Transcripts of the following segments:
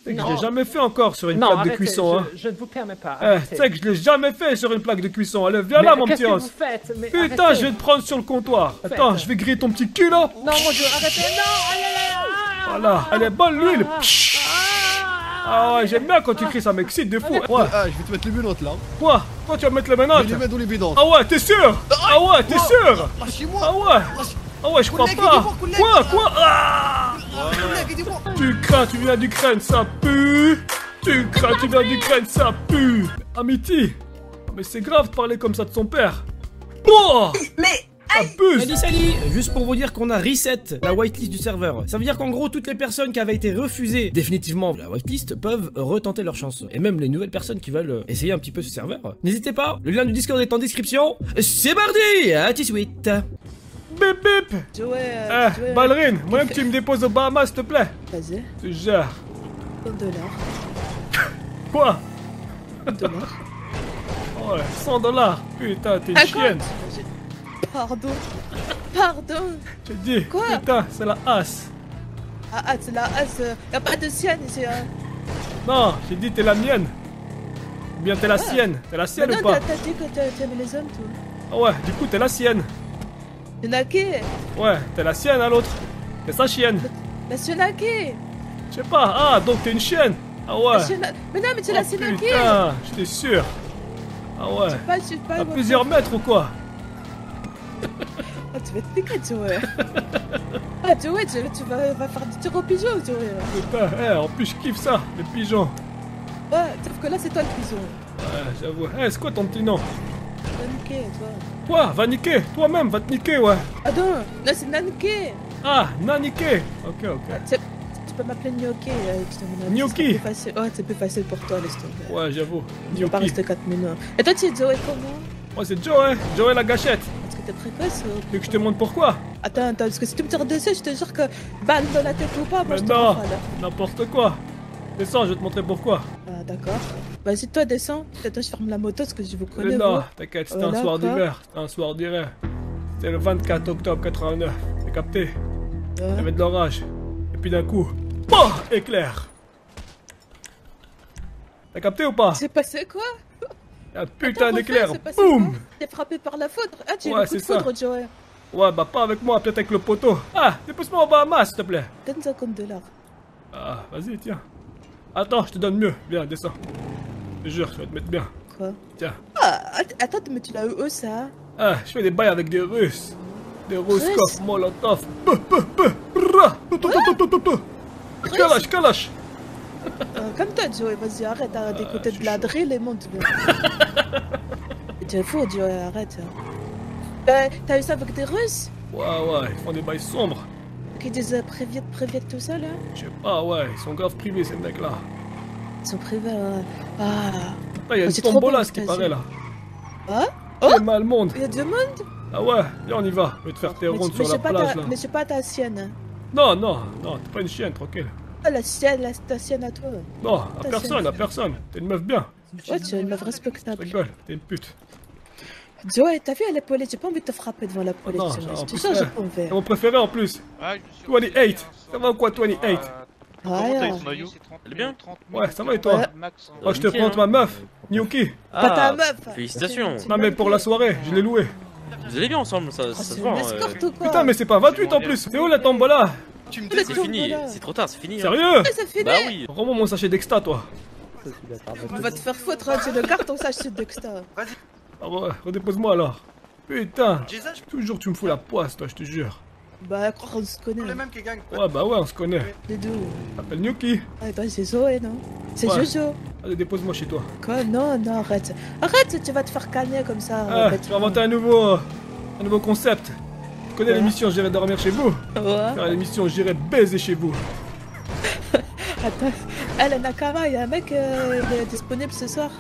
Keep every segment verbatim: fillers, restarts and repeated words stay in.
sais que je l'ai jamais fait encore sur une non, plaque arrêtez, de cuisson, je, hein. je ne vous permets pas. Eh, tu sais que je l'ai jamais fait sur une plaque de cuisson. Allez, viens Mais là, mon qu'est-ce petit que os. vous faites? Mais Putain, arrêtez. je vais te prendre sur le comptoir. Faites. Attends, je vais griller ton petit cul là. Non, mon dieu, arrêtez. Non, aïe, aïe, aïe, ah, Voilà, elle est bonne l'huile. ah, Ah ouais, j'aime bien quand tu cries, ça m'excite de fou. Ouais, Ah, je vais te mettre les menottes là. quoi? Toi, tu vas mettre les Je menottes? vais les mettre dans les vidanges. Ah ouais, t'es sûr? Ah ouais, t'es sûr? Lâchez-moi. Ah ouais. Ah ouais, je crois Collègue, pas. aidez-moi, collègue. Quoi? Quoi? Ah! Collègue, aidez-moi. Tu crains, tu viens d'Ukraine, ça pue. Tu crains, tu viens d'Ukraine, ça pue. Amity. Mais c'est grave de parler comme ça de son père. Oh! Mais Abuse. Salut salut. Juste pour vous dire qu'on a reset la whitelist du serveur. Ça veut dire qu'en gros toutes les personnes qui avaient été refusées définitivement la whitelist peuvent retenter leur chance. Et même les nouvelles personnes qui veulent essayer un petit peu ce serveur. N'hésitez pas, le lien du Discord est en description. C'est parti. À tout de suite. Bip bip. Joey, euh, Eh, Joey, ballerine, moi que tu me déposes aux Bahamas, s'il te plaît. vas-y, Tu gères. cent dollars. Quoi? dollars. Ouais, cent dollars. Putain, t'es une chienne. Pardon. Pardon. Je te dis, Quoi? putain, c'est la as. Ah, ah, c'est la as. euh, y a pas de sienne ici. Hein. Non, j'ai dit t'es la mienne. Ou bien t'es la Ah. sienne. T'es la Mais sienne non, ou pas? t'as t'as dit que t'a- t'aimais les hommes, toi. Ah ouais, du coup t'es la sienne. Yonaki. Ouais, t'es la sienne à l'autre. T'es sa chienne. La Yonaki. Je sais pas. Ah, donc t'es une chienne. Ah ouais. La Siona- Mais non, mais c'est Oh, la Yonaki. putain, j'étais sûr. Ah ouais. Pas, je sais pas. À moi, plusieurs mètres ou quoi? Ah, tu vas te piquer, Joey. Ah, Joey, tu, tu vas, vas faire du tir au pigeon, Joey. Putain, eh, en plus je kiffe ça, les pigeons. Ouais, sauf que là, c'est toi le pigeon. Ouais, j'avoue. Eh, c'est quoi ton petit nom? Nanke, toi. Quoi? Va niquer. Toi-même, va te niquer, ouais. Ah non, non, c'est Nanke. Ah, Naniqué. Ok, ok. Ah, tu, tu peux m'appeler Gnocchi. euh, je te demande un Gnocchi. c'est plus facile. Ouais, c'est plus facile pour toi, laisse tomber. Ouais, j'avoue. Tu vas pas Gnocchi. rester quatre minutes. Et toi, tu es Joey comment? Moi, c'est Joe, hein. Joe la gâchette. Parce que t'es précoce ou... Tu veux que je te montre pourquoi? Attends, attends, parce que si tu me tires dessus, je te jure que balle dans la tête ou pas, moi Mais je te non, comprends là. n'importe quoi. Descends, je vais te montrer pourquoi. Ah, d'accord. Vas-y, toi, descends. Peut-être toi, je ferme la moto parce que je vous Mais connais. non, vous. t'inquiète, c'était Voilà, un soir quoi. d'hiver. C'était un soir d'hiver. C'était le vingt-quatre octobre quatre-vingt-neuf. T'as capté? Il y Ouais. avait de l'orage. Et puis d'un coup, POH! Éclair. T'as capté ou pas? C'est passé quoi? Un putain Attends, d'éclair. refais, c'est passé Boum! quoi? T'es frappé par la foudre. Ah, tu as Ouais, eu le coup de c'est ça. foudre, Joey. Ouais, bah pas avec moi, peut-être avec le poteau. Ah, dépose-moi au Bahamas, s'il te plaît. Donne cinquante dollars. Ah, vas-y, tiens. Attends, je te donne mieux. Viens, descends. Je te jure, je vais te mettre bien. Quoi? Tiens. Ah, att- attends, mais tu l'as eu où ça? Ah, je fais des bails avec des Russes. Des Russes? Ruskov, Molotov. Peu, peu, peu. Ra. Peu, peu, peu, peu, peu, peu. Kalash, kalash. Euh, Comme toi, Joey, vas-y, arrête, arrête d'écouter je de la suis drill et monte. Tu es fou, Joey, arrête. Euh, T'as eu ça avec des Russes? Ouais, ouais, ils font des bails sombres. Qui disent euh, préviette, préviette, tout ça là? Je sais pas, ouais, ils sont grave privés, ces mecs-là. Ils sont privés. euh, Ah. Là, il y a Oh, une c'est trop tombola, bon, ce qui vas-y. paraît, là. Ah? C'est Oh, mal monde. il y a du monde? Ah ouais, viens, on y va. Je vais te faire tes Mais, rondes mais sur la c'est pas plage, ta, là. mais c'est pas ta sienne. Non, non, non, t'es pas une chienne, tranquille. Ah, la sienne, la, ta sienne à toi. Non, à Ta personne, chienne. à personne. T'es une meuf bien. Ouais, tu es une meuf Je respectable. rigole, t'es une pute. Joey, t'as vu, elle est polie, j'ai pas envie de te frapper devant la police. non, tu ça, vois, en je te plus, jure, j'ai ouais. pas envie. C'est mon préféré en plus. Ah, je suis vingt-huit. Ça va ou quoi, vingt-huit? Comment Ouais, t'as euh, eu ton maillot? Elle est bien? Ouais, ça va et toi? Ouais. Max. Oh, je te prends ma meuf, Gnocchi. Pas ta Ah, meuf. félicitations. C'est- c'est Non, mais mal pour fait. la soirée, je l'ai loué. Vous allez bien ensemble, ça, Oh, ça se c'est voit. une hein, escorte euh. ou quoi? Putain, mais c'est pas vingt-huit en plus. C'est où la tombola? Tu me Mais C'est tu- fini, voilà. c'est trop tard, c'est fini. hein. Sérieux? Ouais, c'est fini. Bah oui. Rends-moi mon sachet d'exta, toi. On va te faire foutre, hein, tu le gardes ton sachet d'extra. Ah ouais, redépose-moi alors. Putain, Jason, je toujours tu me fous la poisse, toi, je te jure. Bah, croire qu'on se connaît. les mêmes qui gagnent. Ouais, bah ouais, on se connaît. Les deux. Appelle Gnocchi. Ah, toi, c'est Zoé, non? C'est Ouais. Jojo. Allez, dépose-moi chez toi. Quoi? Non, non, arrête. Arrête, tu vas te faire calmer comme ça. Ah, bête. tu vas inventer un nouveau, un nouveau concept. Tu connais Ouais. l'émission J'irai dormir chez vous? Ouais. Faire l'émission J'irai baiser chez vous. Attends. Elle, Nakama, il y a un mec euh, il est disponible ce soir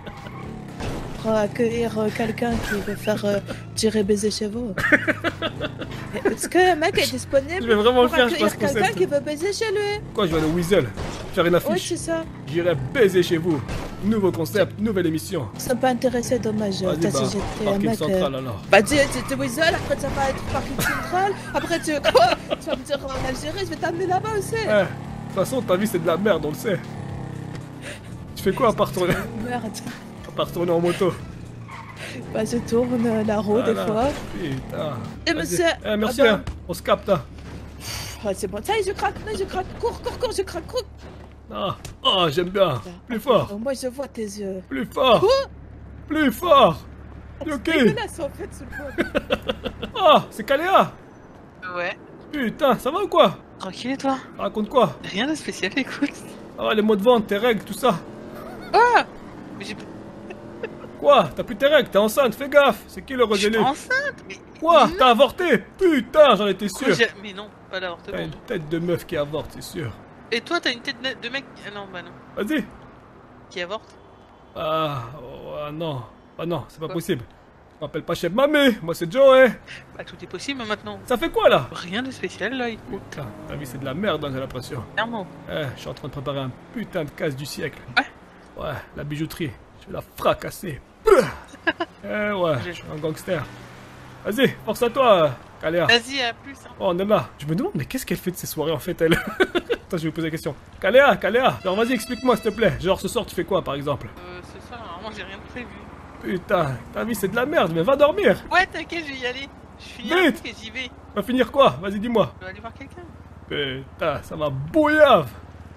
pour accueillir euh, quelqu'un qui veut faire euh, tirer baiser chez vous. Est-ce qu'un mec est disponible Je vais vraiment le pour faire, je accueillir pense, quelqu'un concept. qui veut baiser chez lui? Quoi, je vais aller au Weasel faire une Oui, affiche. c'est ça. J'irai baiser chez vous. Nouveau concept, nouvelle émission. Ils sont pas intéressés, dommage. Vas-y, T'as bah, si j'étais un parking mec. central euh, alors. Bah, tu es Weasel, après ça va être parking central. Après, tu, quoi tu vas me dire en Algérie, je vais t'amener là-bas aussi. Eh, toute façon, ta vie c'est de la merde, on le sait. Tu fais quoi à part tourner, Merde. à part tourner en moto? Bah, je tourne euh, la roue des Voilà. fois. Putain. Et Vas-y. monsieur. Eh, merci, ah bah, hein. On se capte, hein. ah, c'est bon. Ça y est, je craque. Non, je craque. Cours, cours, cours, je craque. Cours. Ah, oh, j'aime bien. Plus fort, Oh, moi, je vois tes yeux. plus fort. Plus fort. Ok. Dégueulasse en fait, sous le poids. Ah, c'est Caléa. Ouais, Putain, ça va ou quoi? tranquille et toi? Raconte quoi? Rien de spécial, écoute. Ah, les mots de vente, tes règles, tout ça. Ah Mais j'ai Quoi? T'as plus tes règles, t'es enceinte, fais gaffe. C'est qui le je suis régéné? pas enceinte, mais... Quoi? Non. T'as avorté? Putain, j'en étais Pourquoi sûr. j'ai- Mais non, pas l'avortement. T'as une tête de meuf qui avorte, c'est sûr. Et toi, t'as une tête de de mec... Ah non, bah non. Vas-y. Qui avorte? Ah, oh, ah non. Ah non, c'est pas Quoi? possible. Je m'appelle pas Chef Mamé, moi c'est Joey. Bah tout est possible maintenant. Ça fait quoi là? Rien de spécial là, écoute. Putain, ta vie c'est de la merde, hein, j'ai l'impression. Clairement. Eh, je suis en train de préparer un putain de casse du siècle. Ouais. Ouais, la bijouterie. Je vais la fracasser. Eh ouais, je suis un gangster. Vas-y, force à toi, Caléa. Vas-y, à plus. Hein. Oh, on est là. Je me demande, mais qu'est-ce qu'elle fait de ces soirées en fait, elle? Attends, je vais vous poser la question. Caléa, Caléa, genre vas-y, explique-moi s'il te plaît. Genre ce soir, tu fais quoi par exemple? Euh, ce soir, normalement, j'ai rien de prévu. Putain, ta vie c'est de la merde, mais va dormir. Ouais, t'inquiète, je vais y aller. Je finis Vite. un truc et j'y vais. Va finir quoi? Vas-y, dis-moi. Je vais aller voir quelqu'un. Putain, ça va bouillave.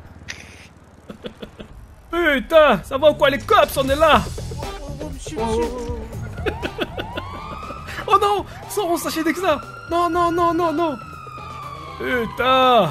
Putain, ça va ou quoi les cops, on est là. Oh non, sans sachet d'exa. Non, non, non, non, non. Putain.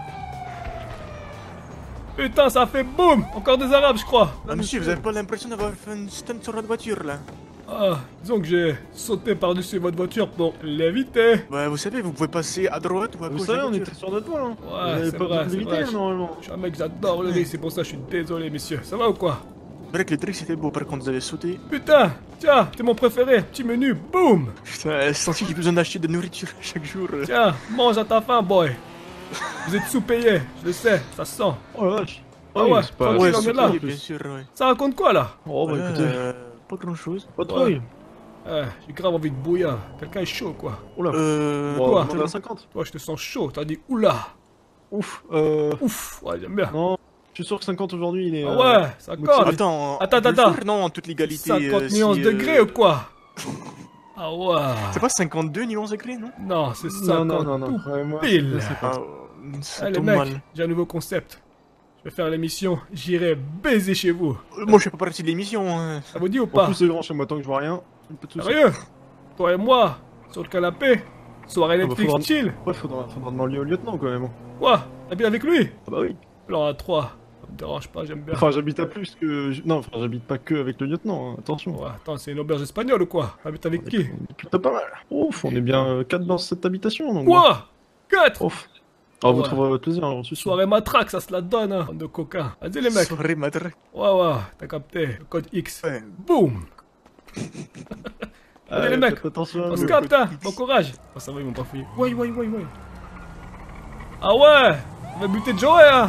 Putain, ça a fait boum. Encore des arabes, je crois. Ah, monsieur, vous avez pas l'impression d'avoir fait un stunt sur votre voiture là? Ah, disons que j'ai sauté par-dessus votre voiture pour l'éviter. Bah, vous savez, vous pouvez passer à droite ou à Vous gauche de savez, la on voiture. était sur notre voie, hein. Ouais, Vous avez c'est pas vrai, de c'est limiter, vrai. normalement. Je suis un mec, j'adore le riz, c'est pour ça que je suis désolé, messieurs. Ça va ou quoi? C'est vrai que le trick c'était beau, par contre, vous avez sauté. Putain, tiens, t'es mon préféré. Petit menu, boum. Putain, c'est senti qu'il a besoin d'acheter de nourriture chaque jour. Tiens, mange à ta faim, boy. Vous êtes sous-payé, je le sais, ça se sent. Oh la vache. Ah ouais, c'est pas... tranquille, Ouais, on est c'est là. vrai, bien sûr, ouais. Ça raconte quoi là? Oh bah Voilà, écoutez, euh, pas grand chose. pas trop. Ouais. Eh, j'ai grave envie de bouillir. Quelqu'un est chaud quoi. Oula. Euh. Bon, quoi on est à cinquante. Toi, je te sens chaud, t'as dit oula. Ouf. Euh... Ouf, ouais, j'aime bien. Non, je suis sûr que cinquante aujourd'hui, il est... Ah euh, ouais, ça compte. Attends, Attends, on peut le attends. faire, non, en toute légalité. cinquante euh, nuances si, degrés euh, ou quoi? Ah ouais. C'est pas cinquante-deux nuances degrés, non? Non, c'est Non, cinquante non, non, non. tout Ouais, moi, pile. c'est Ah, pas- euh, ça Allez tombe mec, mal. j'ai un nouveau concept. Je vais faire l'émission, j'irai baiser chez vous. Euh, Moi, je fais pas partie de l'émission. hein. Ça vous dit ou En pas? plus, c'est grand chez moi, tant que je vois rien. Un peu de soucis. Sérieux? Toi et moi, sur le canapé, soirée Ah bah, Netflix faudra- chill. Ouais, faudra, faudra demander au lieutenant quand même. Quoi? T'as bien avec lui? Ah bah oui. Plan à trois. Ça me dérange pas, j'aime bien. Enfin, j'habite à plus que... Non, enfin, j'habite pas que avec le lieutenant, hein. Attention. Ouais, attends, c'est une auberge espagnole ou quoi? T'habites avec qui? On est plutôt pas mal. Ouf, on est bien quatre dans cette habitation, donc... Quoi? Quatre? Ouf. Ah, vous Ouais. trouverez votre plaisir, alors, je suis sûr. Soirée matraque, ça se la donne, hein. Bande de coquins. Vas-y les mecs. Soirée matraque. Ouais, ouais, t'as capté. Le code X. Ouais. Boum! Allez les mecs, faites attention à on se vous. capte, hein. Bon courage. Oh, ça va, ils m'ont pas fouillé. Ouais, ouais, ouais, ouais. Ah ouais! On va buter Joey, hein.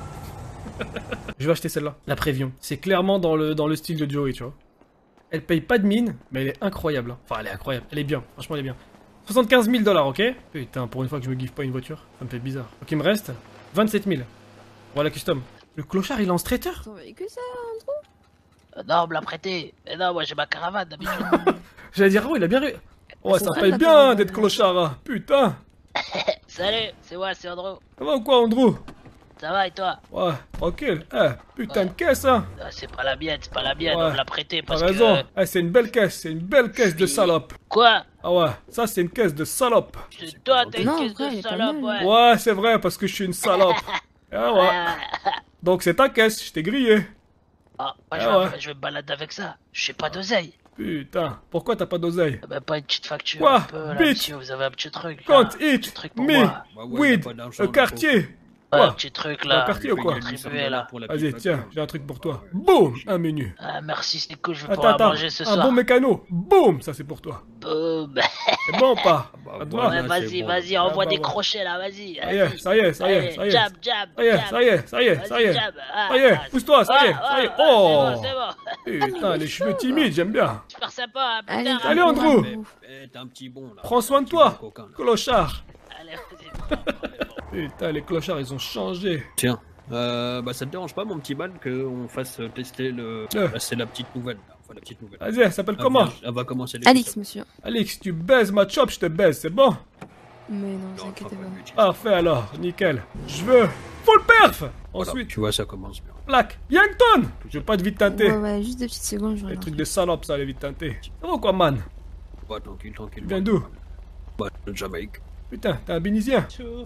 Je vais acheter celle-là. La Prévion. C'est clairement dans le, dans le style de Joey, tu vois. Elle paye pas de mine, mais elle est incroyable. hein. Enfin, elle est incroyable. Elle est bien. Franchement, elle est bien. soixante-quinze mille dollars, ok? Putain, pour une fois que je me giffe pas une voiture, ça me fait bizarre. Donc il me reste vingt-sept mille. Voilà, custom. Le clochard, il est en straighter? Ton véhicule, ça? Euh, Non, on me l'a prêté. Mais non, moi j'ai ma caravane d'habitude. J'allais dire, oh, il a bien réussi. Ouais, ça C'est paye vrai, bien t'attends, d'être euh, clochard, hein. Putain. Salut, c'est moi, c'est Andrew. Ça va ou quoi, Andrew? Ça va et toi? Ouais, tranquille. Eh, putain de caisse, hein. Euh, C'est pas la mienne, c'est pas la mienne, Ouais. on me l'a prêté T'as parce raison. que... Eh, c'est une belle caisse, c'est une belle caisse de salope. Quoi? Ah ouais, ça c'est une caisse de salope. C'est toi, t'as une Non, caisse quoi, elle de est pas salope, mal. ouais. Ouais, c'est vrai, parce que je suis une salope. Ah ouais. Donc c'est ta caisse, je t'ai grillé. Ah, moi, Ah je, vais, ouais. je vais me balader avec ça. Je sais pas d'oseille. Putain, pourquoi t'as pas d'oseille? Bah, pas une petite facture. Quoi? un peu, là, Bitch. monsieur, vous avez un petit truc. là. Can't Un petit eat truc pour me moi. with a quartier. Ouais, Quoi? un petit truc Dans là. le quartier ou quoi? Contribuer là. Vas-y, tiens, j'ai un truc pour toi. Boum, un menu. Ah, merci, c'est cool, je vais Attends, pouvoir attends, manger ce un soir. bon mécano. Boum, ça c'est pour toi. Boum. C'est bon ou pas? Ça te va? Ouais, vas-y, vas-y, envoie bah, des bah. crochets là, vas-y. Ça y est, vas-y. ça y est, ça y est, Allez, ça y est. Jab, jab, Ça y est, jab. ça y est, ça y est, ça y est. Vas-y, jab. Ah, Ça y est, ah, pousse-toi, ça y est, ah, ça y est. ah, Oh! C'est bon, c'est bon. Putain, les cheveux timides, j'aime bien. Super sympa, hein, Allez, putain. Allez, Andrew. Andrew. T'es un petit bon là. Prends soin de toi, clochard. Allez, vas-y. Putain, les clochards, ils ont changé. Tiens, euh, bah ça te dérange pas mon petit bal qu'on fasse tester le... Euh. Bah, c'est la petite nouvelle, enfin la petite nouvelle. Vas-y, elle s'appelle Ah, comment? bien, Elle va commencer les Alex, monsieur. Alix, tu baises ma chop, je te baise, c'est bon? Mais non, vous inquiétez pas. Parfait alors, nickel. Je veux full perf. Ensuite, tu vois, ça commence bien. plaque. Yankton. Je veux pas de vite teinté. Ouais, ouais, juste deux petites secondes, je Les reviens. trucs de salope, ça, les vite teintés. Ça va ou quoi, man? Ouais, tranquille, tranquille. Tu viens d'où? Bah, de Jamaïque. Putain, t'es un Bénisien.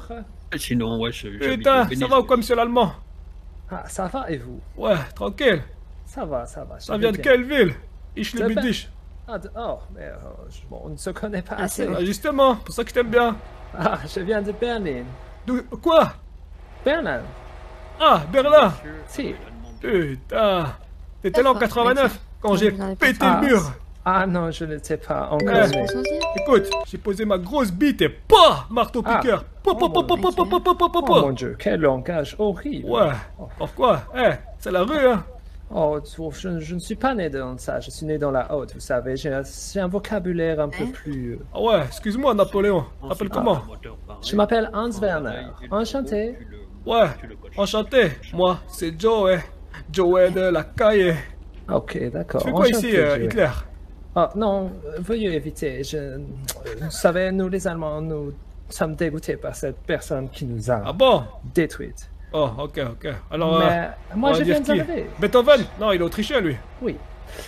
Et sinon, ouais, je... Putain, ça va ou quoi, monsieur l'Allemand? Ah, ça va et vous? Ouais, tranquille. Ça va, ça va. je Ça vais vient de bien. quelle ville? Ich De liebe Ben- dich. Ah, de- oh, mais euh, je- bon, on ne se connaît pas Ah, assez. c'est vrai. Ah, justement, pour ça que je t'aime bien. Ah, je viens de Berlin. D'où- Quoi? Berlin? Ah, Berlin. Si. Putain. T'étais là en D'accord, quatre-vingt-neuf quand Non, j'ai vous en avez pas pété fait. le mur. Ah non, je n'étais pas encore Ouais. né. Écoute, j'ai posé ma grosse bite et PAH marteau Ah. piqueur. Pa, pa, pa, pa, pa, pa, pa, pa, pa, pa, Oh pa. mon dieu, quel langage horrible. Ouais. Pourquoi? Eh, c'est la rue, hein. Oh, tu- je, je ne suis pas né dans ça, je suis né dans la haute, vous savez. J'ai un, j'ai un vocabulaire un peu Hein? plus... euh, Ah ouais, excuse-moi, Napoléon. T'appelles comment? Je m'appelle Hans Werner. Enchanté. Ouais, enchanté. Moi, c'est Joe, Joe de la caille. Ok, d'accord. Tu fais quoi Enchanté, ici, euh, Joey. Hitler? Oh, non, euh, veuillez éviter. Je... Vous savez, nous les Allemands, nous sommes dégoûtés par cette personne qui nous a Ah bon? détruites. Oh, ok, ok. Alors, Mais euh, moi, on va je viens dire qui? d'arriver. Beethoven? Non, il est autrichien, lui. Oui.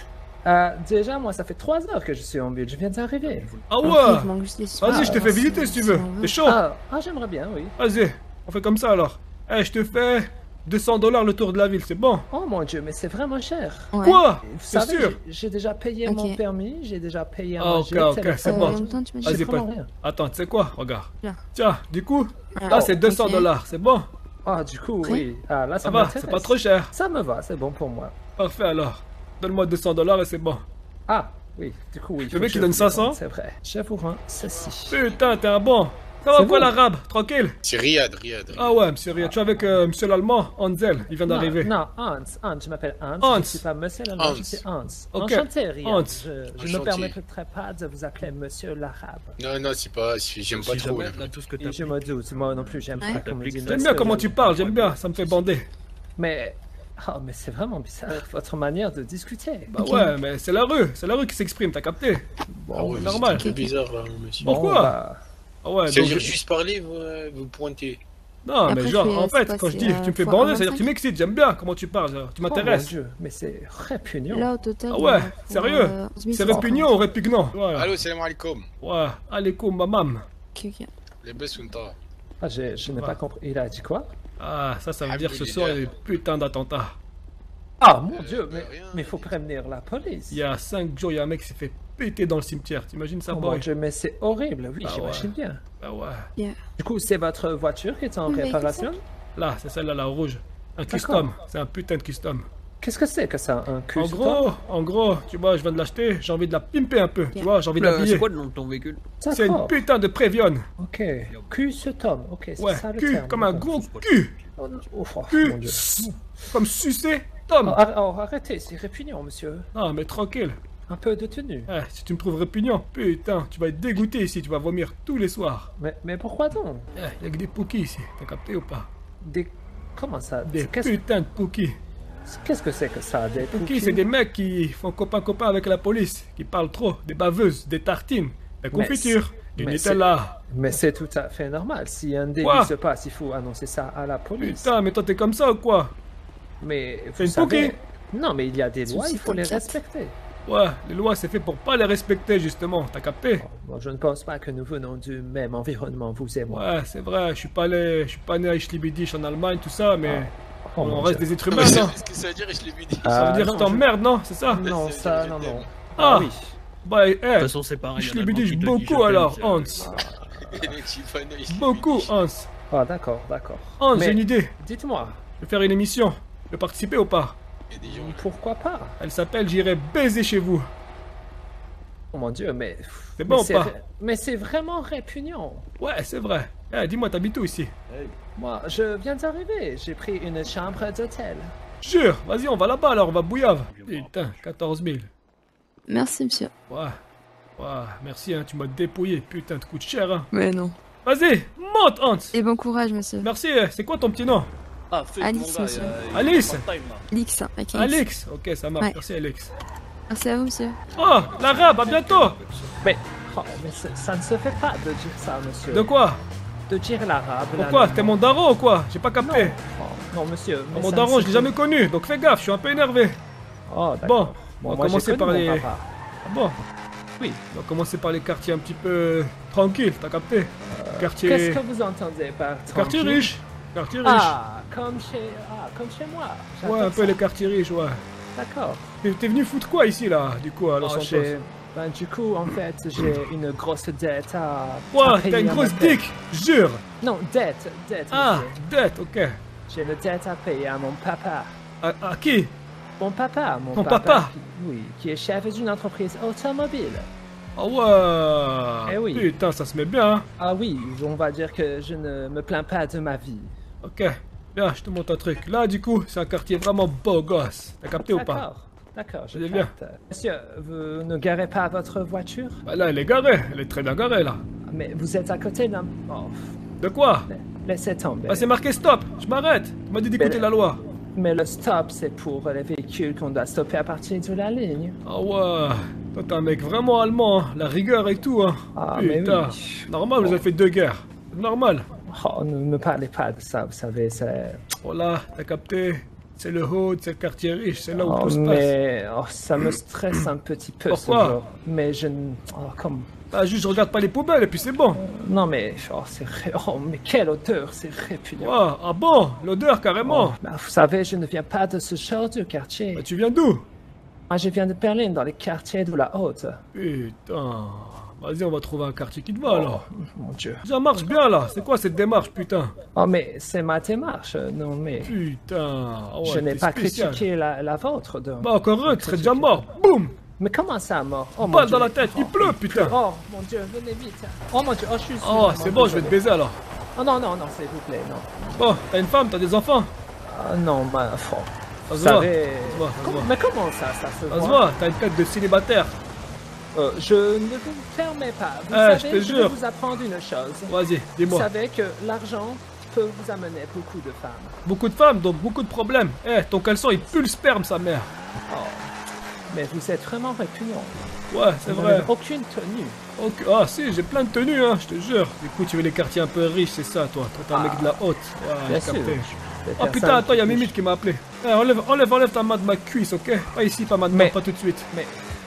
Euh, déjà, moi, ça fait trois heures que je suis en ville. Je viens d'arriver. Ah Ok, ouais? il manque juste les Vas-y, je te soirs, fais visiter si tu veux. on veut. T'es chaud? Ah, ah, j'aimerais bien, oui. Vas-y, on fait comme ça alors. Eh, je te fais deux cents dollars le tour de la ville, c'est bon? Oh mon dieu, mais c'est vraiment cher. Ouais. Quoi? Vous C'est savez, sûr? j'ai- j'ai déjà payé Ok. mon permis, j'ai déjà payé à Ah, manger. ok, ok, téléphone. c'est Euh, bon. en même temps, tu m'as dit- Vas-y, C'est vraiment pote. rien. Attends, tu sais quoi? Regarde. Là. Tiens, du coup, Ah, là c'est deux cents ok. dollars, c'est bon? Ah, du coup, Oui. oui. Ah, là, ça, Ça va, m'intéresse. c'est pas trop cher. Ça me va, c'est bon pour moi. Parfait alors. Donne-moi deux cents dollars et c'est bon. Ah, oui, du coup, oui. Le faut mec, que il je donne vous les cinq cents? rende, C'est vrai. Je vous rends ceci. Putain, t'es un bon. Ça va C'est ou quoi vous. l'arabe? Tranquille? C'est Riyad, Riyad. Ah ouais, monsieur Riyad, tu es avec euh, monsieur l'allemand, Hansel, il vient Non, d'arriver. Non, Hans, Hans, je m'appelle Hans. Hans. Je ne suis pas monsieur l'allemand, je Hans. suis Hans. Ok. Enchanté, Riyad. Hans. Je, je ne Enchanté. me permettrai pas de vous appeler monsieur l'arabe. Non, non, c'est pas. c'est- J'aime pas Si trop. jamais, là. là, tout ce que Et t'as je me doute, moi non plus, j'aime Ouais. pas qu'on me dise J'aime monsieur, bien comment je- tu parles, j'aime bien, ça me fait bander. Mais, oh, mais c'est vraiment bizarre, votre manière de discuter. Bah ouais, mais c'est la rue, c'est la rue qui s'exprime, t'as capté? Ah ouais, mais normal. C'est un peu bizarre là, monsieur. Bon. Pourquoi? bah, Ah ouais, C'est-à-dire donc... juste parler, vous, euh, vous pointez. Non, Après, mais genre, je fais, en euh, fait, c'est quand je quoi, dis c'est, tu me fais euh, bander, fois c'est-à-dire que tu m'excites, j'aime bien comment tu parles, genre, tu oh mon m'intéresses. Dieu, mais c'est répugnant. Là, au total. Ah il ouais, en faut, sérieux? euh, onze mille C'est sept cent répugnant ou répugnant? Voilà. Allô, salam alaikum. Ouais, alaikum mamam. Ok, ok. Les best sont là. Ah, j'ai- je n'ai Ouais. pas compris. Il a dit quoi? Ah, ça, ça veut dire que ce soir, il y a des putains d'attentats. Ah, mon Dieu, mais rien. mais faut prévenir la police. Il y a cinq jours, il y a un mec qui s'est fait péter dans le cimetière, t'imagines ça, Oh mon boy? Dieu, mais c'est horrible, oui, Ah j'imagine ouais. bien. Bah ouais. Du coup, c'est votre voiture qui est en Mais réparation? Là, c'est celle-là, la rouge. Un custom, c'est un putain de custom. Qu'est-ce que c'est que ça, un cul En gros, en gros, tu vois, je viens de l'acheter, j'ai envie de la pimper un peu, tu vois, j'ai envie de Euh, l'habiller. C'est quoi le nom de ton véhicule? C'est une putain de Prévionne. Ok. Cul ce tome, ok, c'est Ouais, ça le cul, terme. comme un d'accord. gros cul. Oh, non, oh, oh, Cul, mon Dieu. comme sucé, Oh, Tom. ar- oh, arrêtez, c'est répugnant, monsieur. Ah, mais tranquille. Un peu de tenue. Eh, si tu me trouves répugnant, putain, tu vas être dégoûté ici, tu vas vomir tous les soirs. Mais, mais pourquoi donc? Eh, y a que des pookies ici, t'as capté ou pas? Des... Comment ça? Des Qu'est-ce putains de pookies. qu'est-ce que c'est que ça? Des Pookies, cookies? c'est des mecs qui font copain-copain avec la police, qui parlent trop, des baveuses, des tartines, des Mais confitures, du mais Nutella. Mais c'est tout à fait normal. Si un délit Quoi? se passe, il faut annoncer ça à la police. Putain, mais toi t'es comme ça ou quoi? Mais C'est vous une savez... pookie. Non, mais il y a des lois, Souci il faut les t'inquiète. respecter. Ouais, les lois c'est fait pour pas les respecter justement, t'as capté? Bon, je ne pense pas que nous venons du même environnement, vous et moi. Ouais, c'est vrai, je suis pas allé, je suis pas né à Ischlibidich en Allemagne, tout ça, mais Oh, on mon reste Dieu. des êtres Ah, humains, mais c'est- non? Qu'est-ce que ça veut dire, je l'ai vu dire. Ça veut Ah, dire non, que je- t'emmerdes, non? C'est ça? Non, C'est- ça, je non, t'aime. non. Ah, oui. bah, eh, De toute façon, c'est pareil. je un l'ai Allemand dit qui te dit, beaucoup je t'aime, alors, c'est- Hans. Les mecs, je suis fan de- je l'ai vu Beaucoup, dire. Hans. Ah, d'accord, d'accord. Hans, Mais- j'ai une idée. Dites-moi, Je vais faire une émission. Tu veux participer ou pas? Il y a des gens. pourquoi pas? Elle s'appelle J'irai baiser chez vous. Oh mon Dieu, mais... C'est bon mais ou c'est pas? ré- Mais c'est vraiment répugnant. Ouais, c'est vrai. Eh, dis-moi, t'habites où ici? Moi, je viens d'arriver. J'ai pris une chambre d'hôtel. Jure, vas-y, on va là-bas alors, on va bouillave. Putain, quatorze mille. Merci, monsieur. Ouais. Ouais, merci, hein, tu m'as dépouillé. Putain, te coûte cher, hein. Mais non. Vas-y, monte, Hans. Et bon courage, monsieur. Merci, c'est quoi ton petit nom? Ah, fais Alice, monsieur. Alice. Alix, avec Alix. Alix, ok, ça marche. Ouais. Merci, Alix. Merci à vous, monsieur. Oh, l'arabe, à bientôt. Mais, oh, mais ça, ça ne se fait pas de dire ça, monsieur. De quoi? De dire l'arabe. Pourquoi? T'es mon daron ou quoi? J'ai pas capté. Non, oh, non monsieur. Mais Mon ça daron, ne je l'ai se jamais fait- connu, donc fais gaffe, je suis un peu énervé. Oh, Bon, d'accord. on va moi, j'ai commencer connu par mon les... papa. Ah bon? Oui. On va commencer par les quartiers un petit peu tranquilles, t'as capté? Quartier... Qu'est-ce que vous entendez par Quartier tranquille? riche. Quartier riche. Ah, comme chez, ah, comme chez moi. Ouais, J'adore un peu ça. les quartiers riches, ouais. D'accord. T'es t'es venu foutre quoi ici, là, du coup, à Los Oh, Santos? j'ai- ben, du coup, en fait, j'ai une grosse dette à. Quoi? à payer T'as une à grosse ma tête. dick, jure. Non, dette, dette. Ah, monsieur. dette, ok. J'ai une dette à payer à mon papa. À, à qui? Mon papa, mon Ton papa? qui- oui, qui est chef d'une entreprise automobile. Ah ouais. Eh oui. Putain, ça se met bien, hein. Ah oui, on va dire que je ne me plains pas de ma vie. Ok, bien, je te montre un truc. Là, du coup, c'est un quartier vraiment beau gosse. T'as capté ou pas? D'accord, d'accord, je C'est bien. capte. Monsieur, vous ne garez pas votre voiture? Bah là, elle est garée. Elle est très bien garée, là. Mais vous êtes à côté d'un... Oh, De quoi? laissez tomber. Bah, c'est marqué stop. Je m'arrête. Tu m'as dit d'écouter Mais- la loi. Mais le stop, c'est pour les véhicules qu'on doit stopper à partir de la ligne. Ah ouais. Toi, t'es un mec vraiment allemand, hein. La rigueur et tout, hein. Ah, mais Putain. oui. Normal, vous avez fait deux guerres. Normal. Oh, ne me parlez pas de ça, vous savez, c'est... Voilà, t'as capté. C'est le haut, c'est le quartier riche, c'est là où Oh, tout se passe. mais oh, ça me stresse un petit peu, Pourquoi? ce genre. Mais je ne... Oh, comme... Bah, juste, je regarde pas les poubelles et puis c'est bon. Non, mais... Oh, c'est... ré- Oh, mais quelle odeur, c'est répugnant. Ouais, ah bon? L'odeur, carrément. Oh, bah, vous savez, je ne viens pas de ce genre de quartier. Bah, tu viens d'où? Moi, je viens de Berlin, dans les quartiers de la Haute. Putain. Vas-y, on va trouver un quartier qui te va, alors. Mon Dieu. Ça marche bien, là. C'est quoi cette démarche, putain? Oh, mais c'est ma démarche, non, mais... Putain. Ah ouais, je n'ai t'es pas spécial. critiqué la, la vôtre, donc. Bah, encore un, tu serais déjà mort. Boum! Mais comment ça, mort? Oh, mon Balle Dieu. dans la tête, il pleut, putain. Oh, mon Dieu, venez vite. Oh, mon Dieu, oh, je suis... Oh, c'est bon, je vais te baiser, alors. Oh, non, non, non, s'il vous plaît, non. Bon, t'as une femme, t'as des enfants? Ah, non, ma... Oh. Ça Vous se voit. savez... Ça se voit, ça se Comment- voit. Mais comment ça, ça se Ça voit? se voit, t'as une tête de célibataire. Euh, je ne vous permets pas. Vous Eh, savez, je te je jure. vais vous apprendre une chose. Vas-y, Vous dis-moi. savez que l'argent peut vous amener beaucoup de femmes. Beaucoup de femmes, donc beaucoup de problèmes. Eh, ton caleçon, il pue le sperme, sa mère. Oh. Mais vous êtes vraiment répugnant. Ouais, c'est Vous vrai. n'avez aucune tenue. Ok. Ah, si, j'ai plein de tenues, hein, je te jure. Du coup, tu veux les quartiers un peu riches, c'est ça, toi. Toi, t'es un mec de la haute. Ouais, Bien j'ai sûr. capté. Des Oh personnes putain, attends, il y a qui Mimite qui m'a appelé. Eh, enlève, enlève, enlève ta main de ma cuisse, ok? Pas ici, pas maintenant, Mais- pas tout de suite. Mais,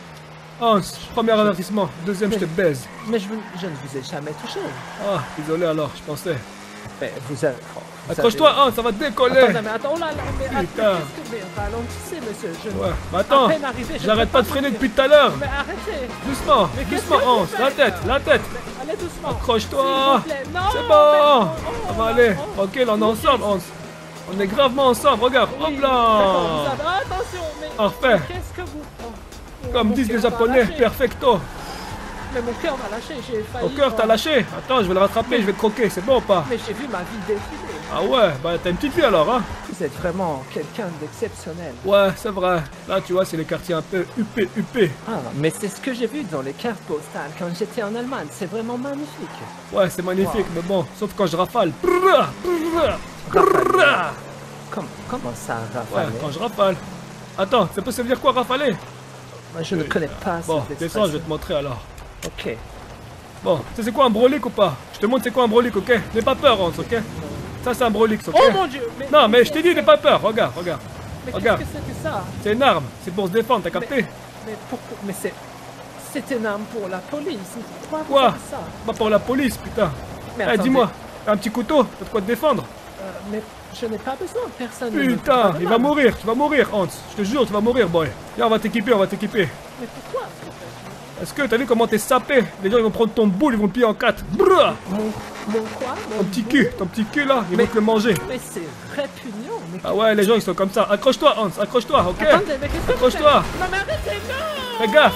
Hans, premier avertissement. Deuxième, je te baise. mais je, vous- je ne vous ai jamais touché. Ah, désolé alors, je pensais. Mais vous avez... oh, vous Accroche-toi, avez- Hans, ça va décoller. Attendez, mais attends, oh là là, mais attends, Putain. qu'est-ce que... Mais ralentissez, monsieur, je... Ouais, mais attends, À peine arrivé, je j'arrête peux pas de vous freiner dire. depuis tout à l'heure. Mais arrêtez. Doucement, Mais qu'est-ce doucement, que vous Hans. La faites tête, la tête. Mais allez doucement. Accroche-toi. S'il vous plaît. Non, C'est mais- bon. oh, Ça va oh, aller. oh. Tranquille, on est ensemble, Hans. On est gravement ensemble, regarde. Oui, Hop d'accord, vous là. avez- Attention, mais... Parfait. mais Qu'est-ce que vous... oh, Comme mon disent les cœur va Japonais, lâcher. perfecto. Mais mon cœur va lâcher, j'ai failli... Au cœur, t'as oh. lâché. Attends, je vais le rattraper, je vais te croquer. C'est bon ou pas? Mais j'ai vu ma vie défiler. Ah ouais, bah t'as une petite vie alors, hein? Vous êtes vraiment quelqu'un d'exceptionnel. Ouais, c'est vrai. Là, tu vois, c'est les quartiers un peu huppés, huppés. Ah, mais c'est ce que j'ai vu dans les cartes postales quand j'étais en Allemagne. C'est vraiment magnifique. Ouais, c'est magnifique, Wow. mais bon, sauf quand je rafale. Brrra, brrra, brrra. Comme, comment ça, Ouais, Raphaël? quand je rafale. Attends, ça peut se dire quoi, rafaler? Moi, je ne connais pas Bon, cette descends, je vais expression. te montrer alors. Ok. Bon, tu sais c'est quoi un brolic ou pas? Je te montre c'est quoi un brolic, ok? N'aie pas peur, Hans, ok? Ça, c'est un brolic, ok? Oh mon Dieu! Mais, Non, mais je t'ai dit, n'aie pas peur, regarde, regarde. mais regarde. qu'est-ce que c'est que ça? C'est une arme, c'est pour se défendre, t'as capté? Mais pourquoi? Mais c'est... C'est une arme pour la police. Pourquoi vous Quoi? faites ça? Pas pour la police, putain. Mais Eh, attendez. dis-moi, t'as un petit couteau, t'as de quoi te défendre? Euh, mais je n'ai pas besoin, personne. ne me Putain, fera de il va mal. mourir, tu vas mourir, Hans. Je te jure, tu vas mourir, boy. Viens, on va t'équiper, on va t'équiper. Mais pourquoi? Est-ce que t'as vu comment t'es sapé? Les gens ils vont prendre ton boule, ils vont le plier en quatre. Brrra. Mon, mon quoi? Mon Ton petit cul, ton petit cul là, ils Mais- vont te le manger. Mais c'est répugnant. Mais... Ah ouais, les gens ils sont comme ça. Accroche-toi, Hans, accroche-toi, ok? Attendez, mais qu'est-ce que vous Accroche-toi. faites? Non, mais arrêtez, non! Fais gaffe.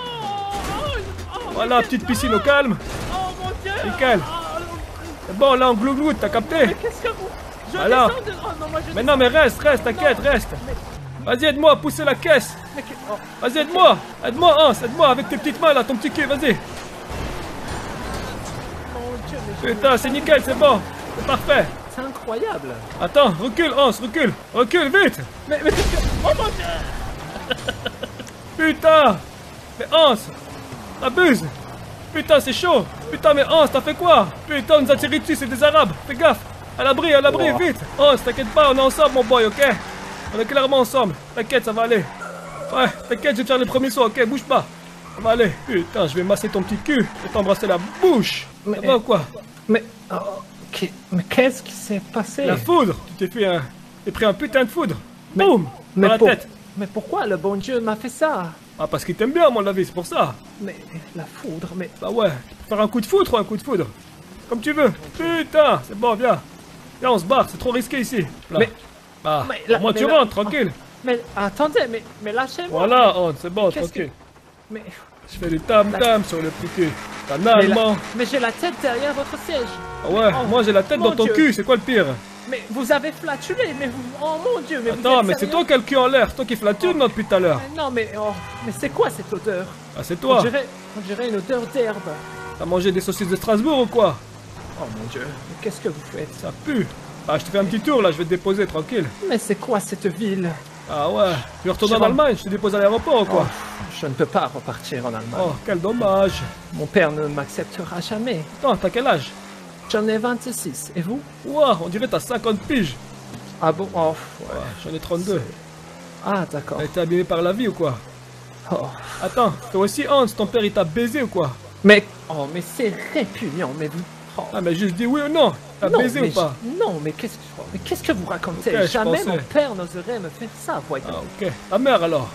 Oh, Voilà, petite piscine au calme. oh mon Dieu! Nickel. Oh, C'est bon, là on glouglou, t'as capté? mais qu'est-ce que vous... Je Voilà. descends de... Oh non, moi je Mais non, mais reste, reste, t'inquiète, reste. Vas-y, aide-moi à pousser la caisse. Mais que- oh, Vas-y, aide-moi. Aide-moi, Hans, aide-moi avec tes petites mains là, ton petit cul, vas-y. mon Dieu, mais Putain, c'est nickel, c'est bon. C'est parfait. C'est incroyable. Attends, recule, Hans, recule. Recule, vite. Mais, mais qu'est-ce que... Oh mon dieu. Putain. Mais Hans, abuse. Putain, c'est chaud. Putain, mais Hans, t'as fait quoi? Putain, on nous a tiré dessus, c'est des Arabes. Fais gaffe. À l'abri, à l'abri, Oh. vite. Hans, t'inquiète pas, on est ensemble, mon boy, ok? On est clairement ensemble. T'inquiète, ça va aller. Ouais, t'inquiète, je vais te faire le premier saut, ok? Bouge pas. Ça va aller. Putain, je vais masser ton petit cul. Je vais t'embrasser la bouche. Ça Mais- va ou quoi? Mais... oh, qui- mais qu'est-ce qui s'est passé? La foudre. Tu t'es fait un... T'es pris un putain de foudre. Mais- Boum. mais Dans la pour- tête. Mais pourquoi le bon Dieu m'a fait ça? Ah, parce qu'il t'aime bien, à mon avis, c'est pour ça. Mais la foudre, mais... Bah ouais, tu peux faire un coup de foudre ou un coup de foudre. Comme tu veux. Putain, c'est bon, viens. Viens, on se barre, c'est trop risqué ici. Là. Mais- Ah, mais là- moi mais tu là- rentres, tranquille. Mais attendez, mais, mais lâchez-moi. Voilà, oh, c'est bon, Qu'est-ce tranquille. que- Mais... Je fais du tam-tam sur le petit cul. T'as un Mais, allemand. la- mais j'ai la tête derrière votre siège. Ah ouais, Oh, moi j'ai la tête mon dans ton Dieu. cul, c'est quoi le pire? Mais vous avez flatulé, mais vous... Oh mon Dieu, mais vous Attends, êtes mais c'est sérieux? toi qui as le cul en l'air, toi qui flatule non depuis tout à l'heure. Mais non, mais... Oh, mais c'est quoi cette odeur? Ah, c'est On toi. dirait, on dirait une odeur d'herbe. T'as mangé des saucisses de Strasbourg ou quoi? Oh mon Dieu, mais qu'est-ce que vous faites? Ça pue. Ah, je te fais un petit tour là, je vais te déposer tranquille. Mais c'est quoi cette ville? Ah ouais, tu veux retourner Je en vais- Allemagne, je te dépose à l'aéroport ou quoi? Je ne peux pas repartir en Allemagne. Oh, quel dommage. Mon père ne m'acceptera jamais. Attends, t'as quel âge? J'en ai vingt-six. Et vous? Ouah, on dirait t'as cinquante piges. Ah bon? Oh, ouais. Ouais, j'en ai trente-deux. Ah, d'accord. T'as été abîmé par la vie ou quoi? Oh. Attends, toi aussi Hans, ton père il t'a baisé ou quoi? Mais... Oh, mais c'est répugnant, mais vous... Oh. Ah mais juste dis oui ou non. T'as Non, baisé mais ou pas? je- Non, mais qu'est-ce que... mais qu'est-ce que vous racontez? Ok, je Jamais pensais. mon père n'oserait me faire ça, voyons. Ah ok. Ta mère alors?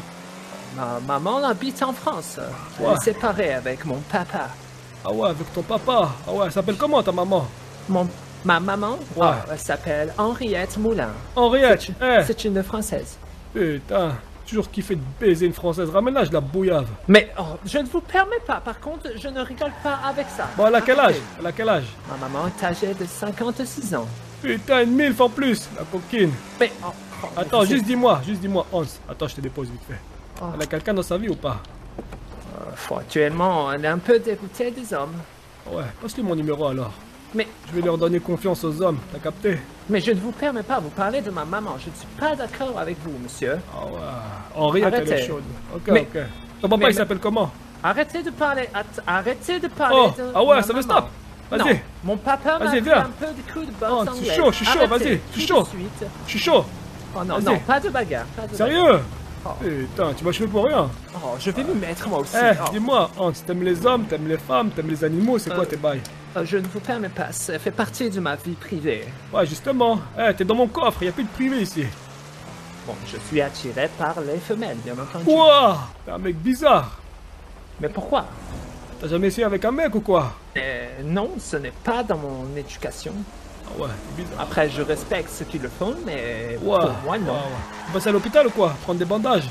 Ma maman habite en France. Elle Ouais. est séparée avec mon papa. Ah ouais, avec ton papa. Ah ouais, elle s'appelle comment ta maman? Mon... Ma maman, Ouais. oh, elle s'appelle Henriette Moulin. Henriette. C'est Eh, c'est une Française. putain. Toujours kiffé de baiser une française. Ramène-la, je la bouillave. Mais oh, je ne vous permets pas, par contre, je ne rigole pas avec ça. Bon, elle a quel âge? Arrêtez. Elle a quel âge? Ma maman est âgée de cinquante-six ans. Putain, une mille fois plus, la coquine. Mais... oh, oh, mais Attends, vous juste êtes- dis-moi, juste dis-moi, Hans. Attends, je te dépose vite fait. Oh, Elle a quelqu'un dans sa vie ou pas? euh, faut- actuellement, elle est un peu dégoûtée des hommes. Ouais, passe-lui mon numéro alors. Mais... Je vais leur donner confiance aux hommes, t'as capté? Mais je ne vous permets pas, vous parlez de ma maman. Je ne suis pas d'accord avec vous, monsieur. Ah ouais. Henriette, elle est Arrêtez. chaude. Ok, Mais- ok. Ton papa, mais- il s'appelle comment? Arrêtez de parler... att- Arrêtez de parler Oh, de ah ouais, ma ça veut maman. stop. Vas-y. Non, mon papa m'a Vas-y, fait viens. un peu de coup de boxe Oh, je suis anglaise. chaud, je suis chaud, Arrêtez, vas-y, je suis tout chaud. de suite. Je suis chaud. Oh non, Vas-y. non, pas de bagarre. Pas de Sérieux? bagarre. Oh. Putain, tu m'as chauffé pour rien. Oh, je vais m'y mettre moi aussi. Eh, Oh. dis-moi, Hans, t'aimes les hommes, t'aimes les femmes, t'aimes les animaux, c'est quoi Euh. tes bails? Euh, Je ne vous permets pas, ça fait partie de ma vie privée. Ouais, justement. Eh, t'es dans mon coffre, y a plus de privé ici. Bon, je suis attiré par les femelles, bien entendu. Quoi? T'es un mec bizarre. Mais pourquoi? T'as jamais essayé avec un mec ou quoi? Euh, non, ce n'est pas dans mon éducation. Ah ouais, c'est bizarre. Après, je respecte ceux qui le font, mais Ouais. pour moi, non. ouais, ouais. Tu passes à l'hôpital ou quoi? Prendre des bandages?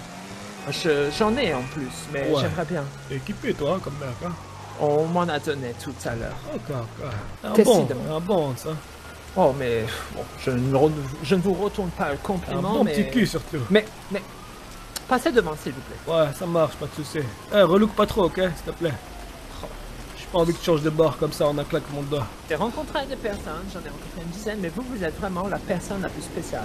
Je- J'en ai en plus, mais Ouais. j'aimerais bien. T'es équipé toi, hein, comme mec, hein? On m'en a donné tout à l'heure. Ok, ok. Un bon, Décidément. un bon, ça. Oh, mais bon, je, ne re- je ne vous retourne pas le Un compliment, bon mais... petit cul surtout. Mais, mais... Passez devant, s'il vous plaît. Ouais, ça marche, pas de soucis. Eh, relook pas trop, ok, s'il te plaît. J'ai pas envie que tu changes de bord comme ça en un claque mon doigt. J'ai rencontré des personnes, j'en ai rencontré une dizaine, mais vous, vous êtes vraiment la personne la plus spéciale.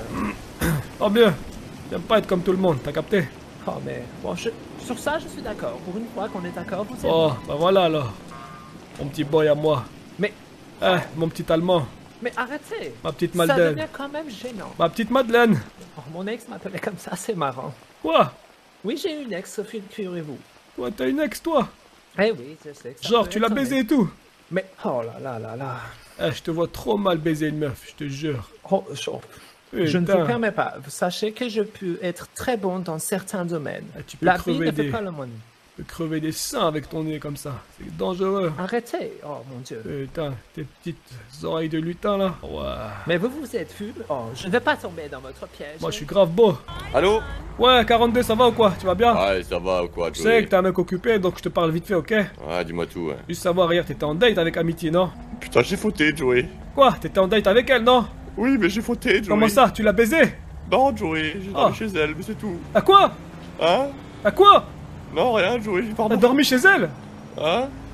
Oh bien, j'aime pas être comme tout le monde, t'as capté? Oh, mais bon, je- sur ça, je suis d'accord. Pour une fois qu'on est d'accord, vous êtes... Oh, bah voilà alors. Mon petit boy à moi. Mais, Eh, mon petit allemand. mais arrêtez. Ma petite Ça Madeleine. devient quand même gênant. Ma petite Madeleine. Oh, mon ex m'appelait comme ça, c'est marrant. Quoi? Oui, j'ai une ex, Sophie, figurez-vous. Toi, t'as une ex, toi? Eh oui, je sais que ça Genre, peut tu l'as étonner. baisé et tout? Mais, oh là là là là. Eh, je te vois trop mal baiser une meuf, je te jure. Oh, je, je ne Putain. vous permets pas. Sachez que je peux être très bon dans certains domaines. Eh, tu peux La vie crever ne des... fait pas le moine. Tu peux crever des seins avec ton nez comme ça. C'est dangereux. Arrêtez. Oh mon Dieu. Putain, tes petites oreilles de lutin là. Ouais. Mais vous vous êtes vu. Oh, je ne vais pas tomber dans votre piège. Moi, je suis grave beau. Allô? Ouais, quarante-deux, ça va ou quoi? Tu vas bien? Ouais, ça va ou quoi, Je sais que t'es un mec occupé, donc je te parle vite fait, ok? Ouais, dis-moi tout, ouais. Juste savoir, hier, t'étais en date avec Amity, non? Putain, j'ai fauté, Joey. Quoi? T'étais en date avec elle, non? Oui, mais j'ai fauté, Joey. Comment ça? Tu l'as baisé? Non, Joey, j'ai Ah. dormi chez elle, mais c'est tout. À quoi? Hein? À quoi? Non, rien, Joey, j'ai pas T'as dormi chez elle? Hein?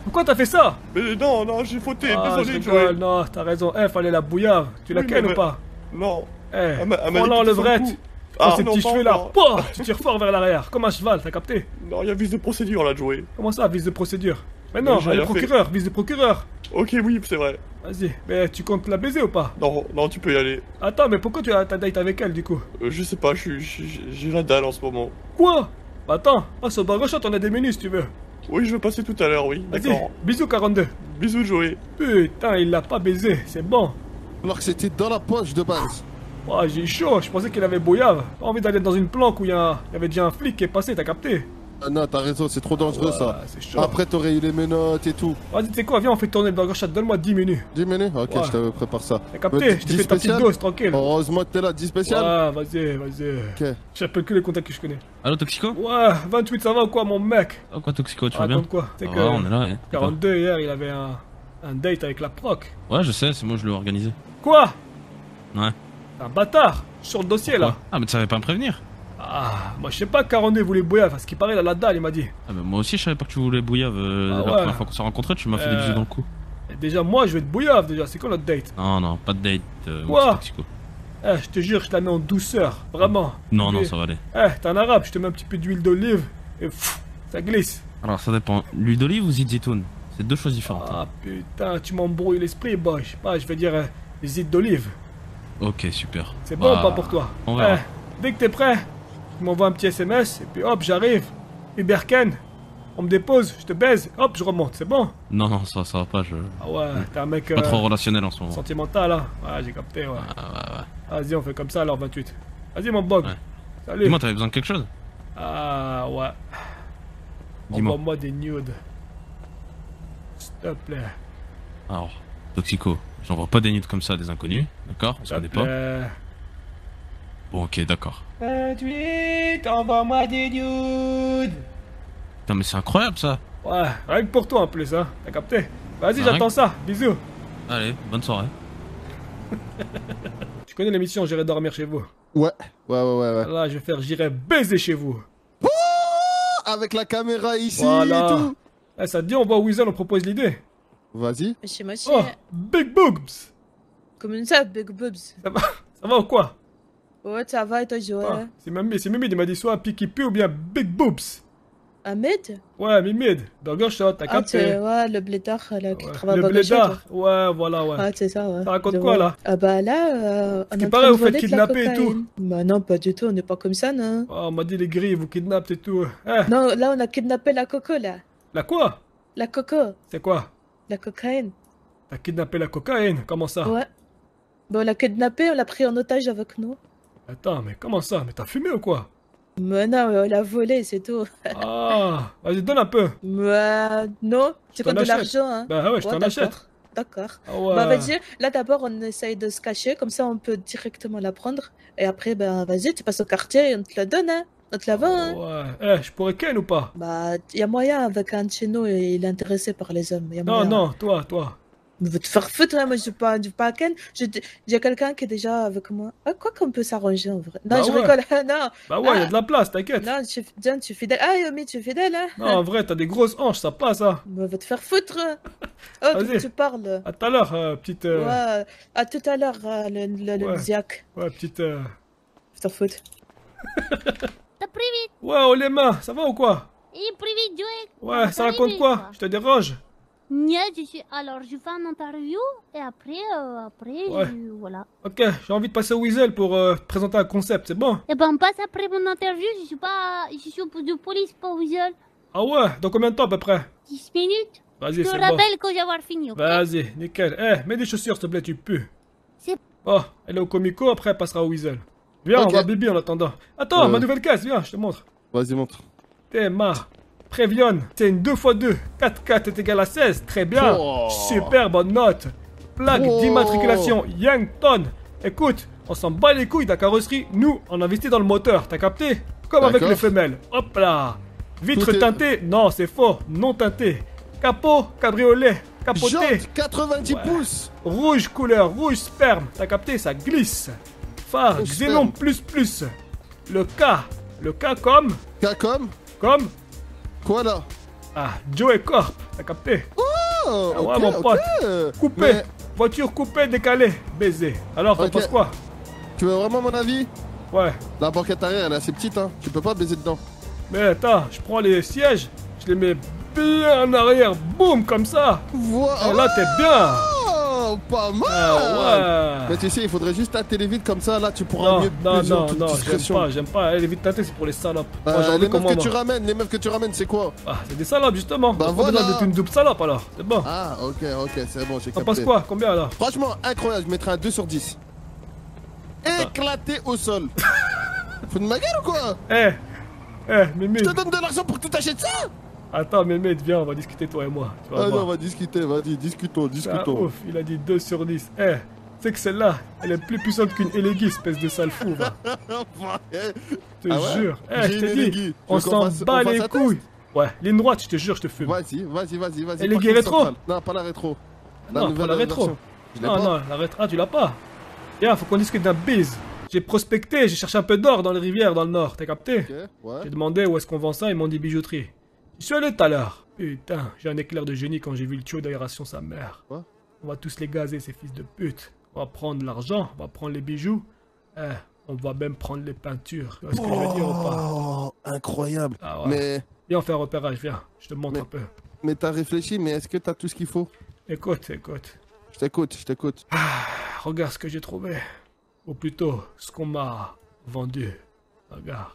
Pourquoi t'as fait ça? Mais non, non, j'ai fauté, Ah, je désolé, rigole, Joey. non, t'as raison. Eh, fallait la bouillave. Tu la Oui, kennes mais- ou pas? Non. Eh, Elle m'a- elle m'a dit prends-la en que tu sens le levrette. coup. Oh, Ah, ces non, petits pas cheveux là. encore. Pouah, tu tires fort vers l'arrière, comme un cheval, t'as capté? Non, il y a vice de procédure là, Joey. Comment ça, vice de procédure? Mais non, j'ai elle est rien fait. procureur, vice de procureur. Ok, oui, c'est vrai. Vas-y, mais tu comptes la baiser ou pas? Non, non, tu peux y aller. Attends, mais pourquoi tu as ta date avec elle du coup? Euh, je sais pas, je suis- je suis- j'ai la dalle en ce moment. Quoi? Bah attends, passe au bar gauche, on a des menus si tu veux. Oui, je vais passer tout à l'heure, oui. Vas-y, D'accord. bisous quarante-deux. Bisous, Joey. Putain, il l'a pas baisé, c'est bon. Alors que c'était dans la poche de base. Oh, j'ai chaud, je pensais qu'il avait bouillave. Pas envie d'aller dans une planque où il y, a- il y avait déjà un flic qui est passé, t'as capté? Ah non, t'as raison, c'est trop dangereux Ouais, ça. c'est chaud. Après, t'aurais eu les menottes et tout. Vas-y, tu sais quoi, viens, on fait tourner le burger shot, donne-moi dix minutes. dix minutes. Ok, Ouais. je te prépare ça. T'as capté? Euh, Je t'ai dix fait ta petite spécial. dose, tranquille. Heureusement que t'es là, dix spécial. Ouais, vas-y, vas-y. Ok. J'appelle que les contacts que je connais. Allô, Toxico? Ouais, vingt-huit, ça va ou quoi, mon mec? Oh, quoi, Toxico, tu vas bien? Raconte quoi? C'est Ah que ouais, on est là, ouais. quarante-deux, hier, il avait un, un date avec la proc. Ouais, je sais, c'est moi, je l'ai organisé. Quoi? Ouais. Un bâtard, je suis sur le dossier là. Quoi? Ah, mais tu savais pas me prévenir? Ah, moi je sais pas que quarante-deux voulait bouillave, parce qu'il paraît, il a la dalle, il m'a dit. Ah, mais moi aussi, je savais pas que tu voulais bouillave. Euh, Ah la ouais. première fois qu'on s'est rencontrés, tu m'as fait des Euh. bisous dans le cou. Et déjà, moi je vais être bouillave déjà, c'est quoi notre date? Non, non, pas de date, euh, Quoi? mon petit Toxico. Eh, je te jure, je la mets en douceur, vraiment. Non, non, Et- ça va aller. Eh, t'es un arabe, je te mets un petit peu d'huile d'olive, et pfff, ça glisse. Alors, ça dépend. L'huile d'olive ou zit zitoun? C'est deux choses différentes. Ah putain, tu m'embrouilles l'esprit, boy. Je sais pas, je vais dire euh, les huiles d'olive. Ok, super. C'est bon Bah, ou pas pour toi? On verra. Eh, dès que t'es prêt, tu m'envoies un petit S M S, et puis hop, j'arrive. Uberken, on me dépose, je te baise, hop, je remonte, c'est bon? Non, non, ça, ça va pas, je. Ah ouais, t'es un mec Pas euh, trop relationnel en ce moment. sentimental, hein? Ouais, j'ai capté, ouais. Ah, ouais, ouais. Vas-y, on fait comme ça alors, vingt-huit. Vas-y, mon Bob. Ouais. Salut. Dis-moi, t'avais besoin de quelque chose? Ah ouais. Dis-moi. Envoie-moi des nudes. S'il te plaît. Alors, Toxico, j'envoie pas des nudes comme ça à des inconnus, d'accord? On se S'il te connaît pas. plaît. Bon, ok, d'accord. vingt-huit, envoie-moi des nudes. Putain, mais c'est incroyable ça! Ouais, rien que pour toi en plus, hein. T'as capté? Vas-y, Bah, j'attends rien ça. Bisous. Allez, bonne soirée. Tu connais l'émission J'irai dormir chez vous? Ouais, ouais, ouais, ouais. ouais. Là, je vais faire J'irai baiser chez vous. Oh, avec la caméra ici Voilà. et tout. Eh, ça te dit, on va au Weasel, on propose l'idée. Vas-y. Monsieur, monsieur. Oh, big boobs. Comment ça, Big Boobs? Ça va, ça va ou quoi? Ouais, ça va et toi, Joël? Ah, c'est Mimi, c'est Mimi, il m'a dit soit Picky P ou bien big boobs. Ahmed? Ouais, Mimid, burger shot, t'as Ah, capté? c'est ouais, le blédard là, qui Ouais. travaille Le à Burger Shot. blédard, ouais, voilà, ouais. Ah, c'est ça, ouais. Ça raconte Je quoi, vois. là? Ah bah là, euh, on qui est en paraît, train de vous faites voler de la kidnapper et tout. cocaïne. Bah non, pas du tout, on n'est pas comme ça, non. Oh, on m'a dit les grilles, vous kidnappent et tout. Eh, Non, là, on a kidnappé la coco, là. la quoi? La coco, C'est quoi? la cocaïne. T'as kidnappé la cocaïne, comment ça? Ouais. Bon, on l'a kidnappé, on l'a pris en otage avec nous. Attends, mais comment ça? Mais t'as fumé ou quoi? Mais non, on l'a volé, c'est tout. Ah, vas-y, donne un peu. Mais non, c'est t'en comme de achète. l'argent, hein. Bah ouais, je t'en d'accord. achète. D'accord. Ah ouais. Bah vas-y, là d'abord on essaye de se cacher, comme ça on peut directement la prendre. Et après, ben vas-y, tu passes au quartier et on te la donne, hein. On te la vend, hein. Ouais, eh, je pourrais ken ou pas? Bah, y a moyen avec un de chez nous, et il est intéressé par les hommes. Y a Non, moyen. non, toi, toi. Mais va te faire foutre, hein, moi je suis pas, je suis pas à Ken. Je- J'ai quelqu'un qui est déjà avec moi. Ah, quoi qu'on peut s'arranger en vrai. Non, Bah je ouais. rigole, non. Bah ouais, y a Ah. de la place, t'inquiète. Non, je suis, John, tu es fidèle. Ah, Yomi, tu es fidèle, hein. Non, en vrai, t'as des grosses hanches, ça passe, hein. Bah, va te faire foutre. Oh, Vas-y. tu parles. À tout à l'heure, euh, petite. euh, Ouais, à tout à l'heure, euh, le, le, le Ouais. Ziac. Ouais, petite. euh, Je t'en fous. Ouais, oh les mains, ça va ou quoi? Et привет, Joey. Ouais, ça raconte quoi? Je te dérange? Non, je suis... Alors, je fais une interview et après, euh, après, Ouais. je- voilà. Ok, j'ai envie de passer au Weasel pour euh, te présenter un concept, c'est bon? Et ben, on passe après mon interview. Je suis pas, je suis de police, pas visuel. Ah ouais, dans combien de temps à peu près? dix minutes. Vas-y, Je te c'est rappelle bon. quand j'avoir fini, ok? Vas-y, nickel. Eh, mets des chaussures, s'il te plaît, tu pues. C'est- Oh, elle est au Comico, après elle passera au Weasel. Viens, Ok. on va bibi en attendant. Attends, Ouais. ma nouvelle caisse, viens, je te montre. Vas-y, montre. T'es marre. Prévionne, c'est une deux fois deux. quatre quatre est égal à seize, très bien. Oh. Super bonne note. Plaque Oh. d'immatriculation Yankton. Écoute, on s'en bat les couilles de la carrosserie. Nous, on investit dans le moteur, t'as capté? Comme avec D'accord. les femelles. Hop là. Vitre Tout est- teintée, non, c'est faux. Non teintée. Capot, cabriolet. Capoté. Jante quatre-vingt-dix Ouais. pouces. Rouge couleur, rouge sperme. T'as capté, ça glisse. Phare, Rouge xénon sperme. plus plus. Le K. Le K comme. K comme Comme. quoi là? Ah, Joe et Corp. T'as capté? Oh, Ah ouais, ok, mon pote. ok. Coupé. Mais Voiture coupée, décalée. Baiser. Alors, t'en Ok. penses quoi? tu veux vraiment mon avis? Ouais. La banquette arrière, elle est assez petite, hein. Tu peux pas baiser dedans. Mais attends, je prends les sièges, je les mets bien en arrière, boum, comme ça. Voilà. Et là, t'es bien. Oh, pas mal. Ah ouais. Mais tu sais, il faudrait juste tâter les vides comme ça, là tu pourras Non, mieux non, mesure non, toute non, j'aime discrétion. pas, j'aime pas. Eh, les vides tâtées, c'est pour les salopes. Euh, Moi, j'en veux les meufs comme que moi. tu ramènes, les meufs que tu ramènes, c'est quoi? Ah, c'est des salopes, justement. Bah Donc, on a besoin voilà. d'être une double salope, alors. C'est bon. Ah, ok, ok, c'est bon, j'ai T'en capté. penses quoi? Combien, alors? Franchement, incroyable, je mettrais un deux sur dix. Éclaté au sol. Faut de ma gueule ou quoi? Eh, eh, Mémé. Je te donne de l'argent pour que tu t'achètes ça? Attends, Mémé, viens, on va discuter, toi et moi. Tu vas Vas-y, voir. on va discuter, vas-y, discutons, Ah, discutons. ouf, il a dit deux sur dix. Eh, c'est que celle-là, elle est plus puissante qu'une Elegi, espèce de sale fou, va. Je te Ah ouais? jure. Eh, J'ai je une te Elegi. dis, Tu on veux qu'on s'en fasse- bat on fasse les un couilles. Ouais, ligne droite, je te jure, je te fume. Vas-y, vas-y, vas-y, vas-y. Et les parking rétro? central. Non, pas la rétro. La Non, nouvelle pas la rétro. version. Je l'ai Non, pas. non, la rétro. Ah, tu l'as pas. Viens, faut qu'on discute d'un bise. J'ai prospecté, j'ai cherché un peu d'or dans les rivières dans le nord, t'as capté? Ok, ouais. J'ai demandé où est-ce qu'on vend ça, ils m'ont dit bijouterie. Je suis allé tout à l'heure. Putain, j'ai un éclair de génie quand j'ai vu le tuyau d'aération sa mère. Quoi? On va tous les gazer, ces fils de pute. On va prendre l'argent, on va prendre les bijoux. Eh, on va même prendre les peintures. Tu vois ce que je veux dire ou pas? Oh, incroyable. Ah ouais. Mais, Viens, on fait un repérage, viens. Je te montre Mais- un peu. mais t'as réfléchi, mais est-ce que t'as tout ce qu'il faut? Écoute, écoute. Je t'écoute, je t'écoute. Regarde ce que j'ai trouvé. Ou plutôt, ce qu'on m'a vendu. Regarde.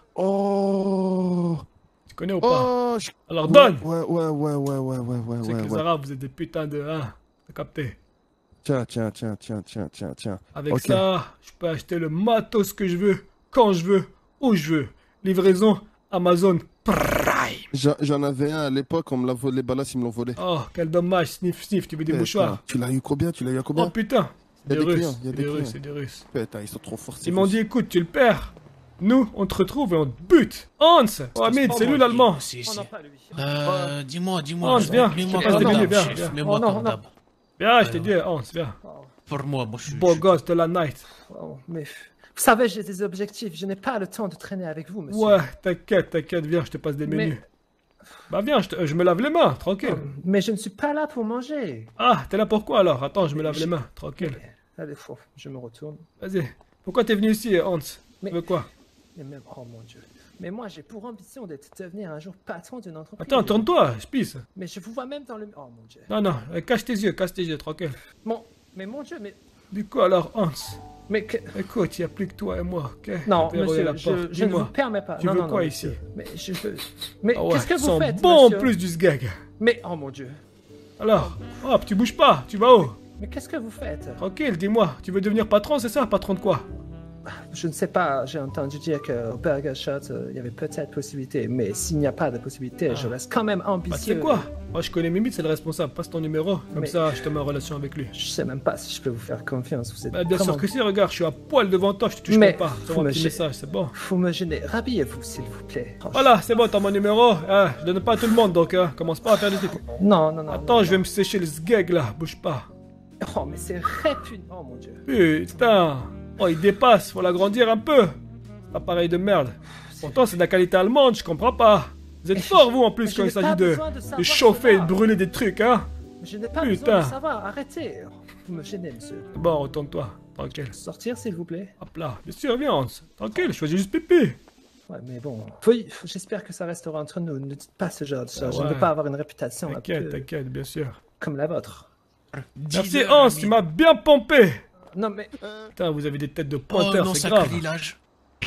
Oh. Tu connais ou pas? Oh, je- Alors ouais, donne! Ouais, ouais, ouais, ouais, ouais, ouais, ouais, C'est ouais, que les ouais. Arabes, vous êtes des putains de... Hein, t'as capté? Tiens, tiens, tiens, tiens, tiens, tiens, tiens. Avec Ok. ça, je peux acheter le matos que je veux, quand je veux, où je veux. Livraison Amazon Prime. J'en j'en avais un à l'époque, on me l'a volé, les balas, ils me l'ont volé. Oh, quel dommage, sniff, sniff, tu veux des Putain, mouchoirs? Tu l'as eu combien? Tu l'as eu à Oh combien? putain, Il y c'est a des des clients, Russes, il y a c'est des des Russes, clients. c'est des Russes. Putain, ils sont trop forts. ces Ils m'ont Russes. dit, écoute, tu le perds. Nous, on te retrouve et on te bute. Hans, oh, Hamid, c'est lui l'allemand. Si, Oh si. non, pas lui. Euh, dis-moi, dis-moi. Hans, viens, mets-moi je te passe comme des d'hab, menus, viens, chef, viens. mets-moi Oh non, comme non. d'hab. Viens, je t'ai dit, Hans, viens. Pour moi, moi, je suis... Beau je- gosse de la night. Oh, mais vous savez, j'ai des objectifs. Je n'ai pas le temps de traîner avec vous, monsieur. Ouais, t'inquiète, t'inquiète, viens, je te passe des Mais- menus. Bah viens, je, te- je me lave les mains, tranquille. Mais je ne suis pas là pour manger. Ah, t'es là pour quoi alors? Attends, je me lave les mains, tranquille. Allez, fou, je me retourne. Vas-y. Pourquoi t'es venu ici, Hans? Mais- Tu veux quoi? Mais même, oh mon dieu. Mais moi, j'ai pour ambition d'être devenir un jour patron d'une entreprise. Attends, tourne-toi, je pisse. Mais je vous vois même dans le. Oh mon dieu. Non, non, euh, cache tes yeux, cache tes yeux, tranquille. Mon, mais mon dieu, mais. Du coup alors, Hans, Mais que... écoute, il n'y a plus que toi et moi, ok? Non, On peut verrouiller monsieur, la je, porte. je ne Dis-moi, vous permets pas. tu non, veux non, quoi non, ici? monsieur. Mais je veux. Mais Ah ouais, qu'est-ce que ils vous sont faites, bons en monsieur plus du sgag. Mais oh mon dieu. Alors, hop, tu bouges pas, tu vas où? Mais qu'est-ce que vous faites? Tranquille, dis-moi, tu veux devenir patron, c'est ça? Patron de quoi? Je ne sais pas, j'ai entendu dire qu'au Burger Shot, euh, il y avait peut-être possibilité, mais s'il n'y a pas de possibilité, je reste quand même Bah tu ambitieux. sais quoi? Moi je connais Mimite, c'est le responsable, passe ton numéro, comme Mais- ça je te mets en relation avec lui. Je sais même pas si je peux vous faire confiance. Vous êtes Bah bien vraiment- sûr que si, regarde, je suis à poil devant toi, je te touche Mais même pas. faut C'est un me petit gê- message, c'est bon. Faut me gêner. Rhabillez-vous, s'il vous plaît. Oh, Voilà, c'est bon, t'as mon numéro. Hein, je donne pas à tout le monde donc, hein. Commence pas à faire des trucs. je- Non, non, non. Attends, non, je vais me sécher le sgeg là, bouge pas. non. Oh, mais c'est répugnant. Oh mon dieu. Putain. Oh, il dépasse, faut l'agrandir un peu. C'est pas pareil de merde. Pourtant, c'est de la qualité allemande, je comprends pas. Vous êtes fort, vous, en plus, je quand n'ai il s'agit pas de, besoin de de savoir chauffer et de cela. brûler des trucs, hein. Je n'ai pas Putain. besoin de savoir. Arrêtez. Vous me gênez, monsieur. Bon, retourne-toi, tranquille. Sortir, s'il vous plaît. Hop là, bien sûr, viens, Hans. Tranquille, je choisis juste pipi. Ouais, mais bon. Oui, j'espère que ça restera entre nous. Ne dites pas ce genre de choses. Je ne Ouais. veux pas avoir une réputation un T'inquiète, peu t'inquiète, bien sûr. comme la vôtre. Merci, Hans, tu m'as bien pompé. Non, mais. Putain, vous avez des têtes de Oh pointeur, non, c'est grave. sacrilège.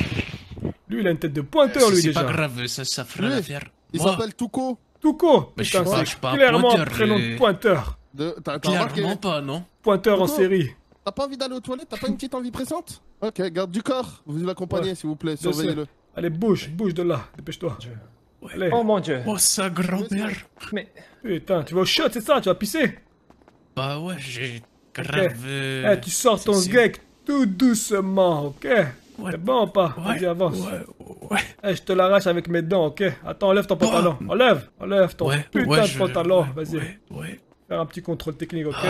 Lui, il a une tête de pointeur, lui, C'est déjà. pas grave, ça, ça fera Lui, l'affaire. Il Moi, s'appelle Touko. Touko. Mais je Putain, suis pas- c'est je suis pas un clairement un pointeur, prénom je- de pointeur. De... T'as t'as remarqué? clairement pas, non? Pointeur en Touko. série. T'as pas envie d'aller aux toilettes? T'as pas une petite envie pressante? Ok, garde du corps. Vous l'accompagnez, Ouais. s'il vous plaît. Je sais. Surveillez-le. Allez, bouge, bouge de là, dépêche-toi. Allez. Oh mon dieu. Oh, sa grand-mère. Mais. Putain, tu vas au shot, c'est ça? Tu vas pisser? Bah ouais, j'ai Ok. grave... euh, Eh, tu sors ton c'est- sgeg tout doucement, ok? Ouais. C'est bon ou pas? Ouais, Vas-y, avance. ouais, ouais. Eh, je te l'arrache avec mes dents, ok? Attends, enlève ton pantalon. Enlève, enlève ton Ouais, putain ouais, de je- pantalon. ouais, Vas-y. Ouais, ouais. Faire un petit contrôle technique, ok?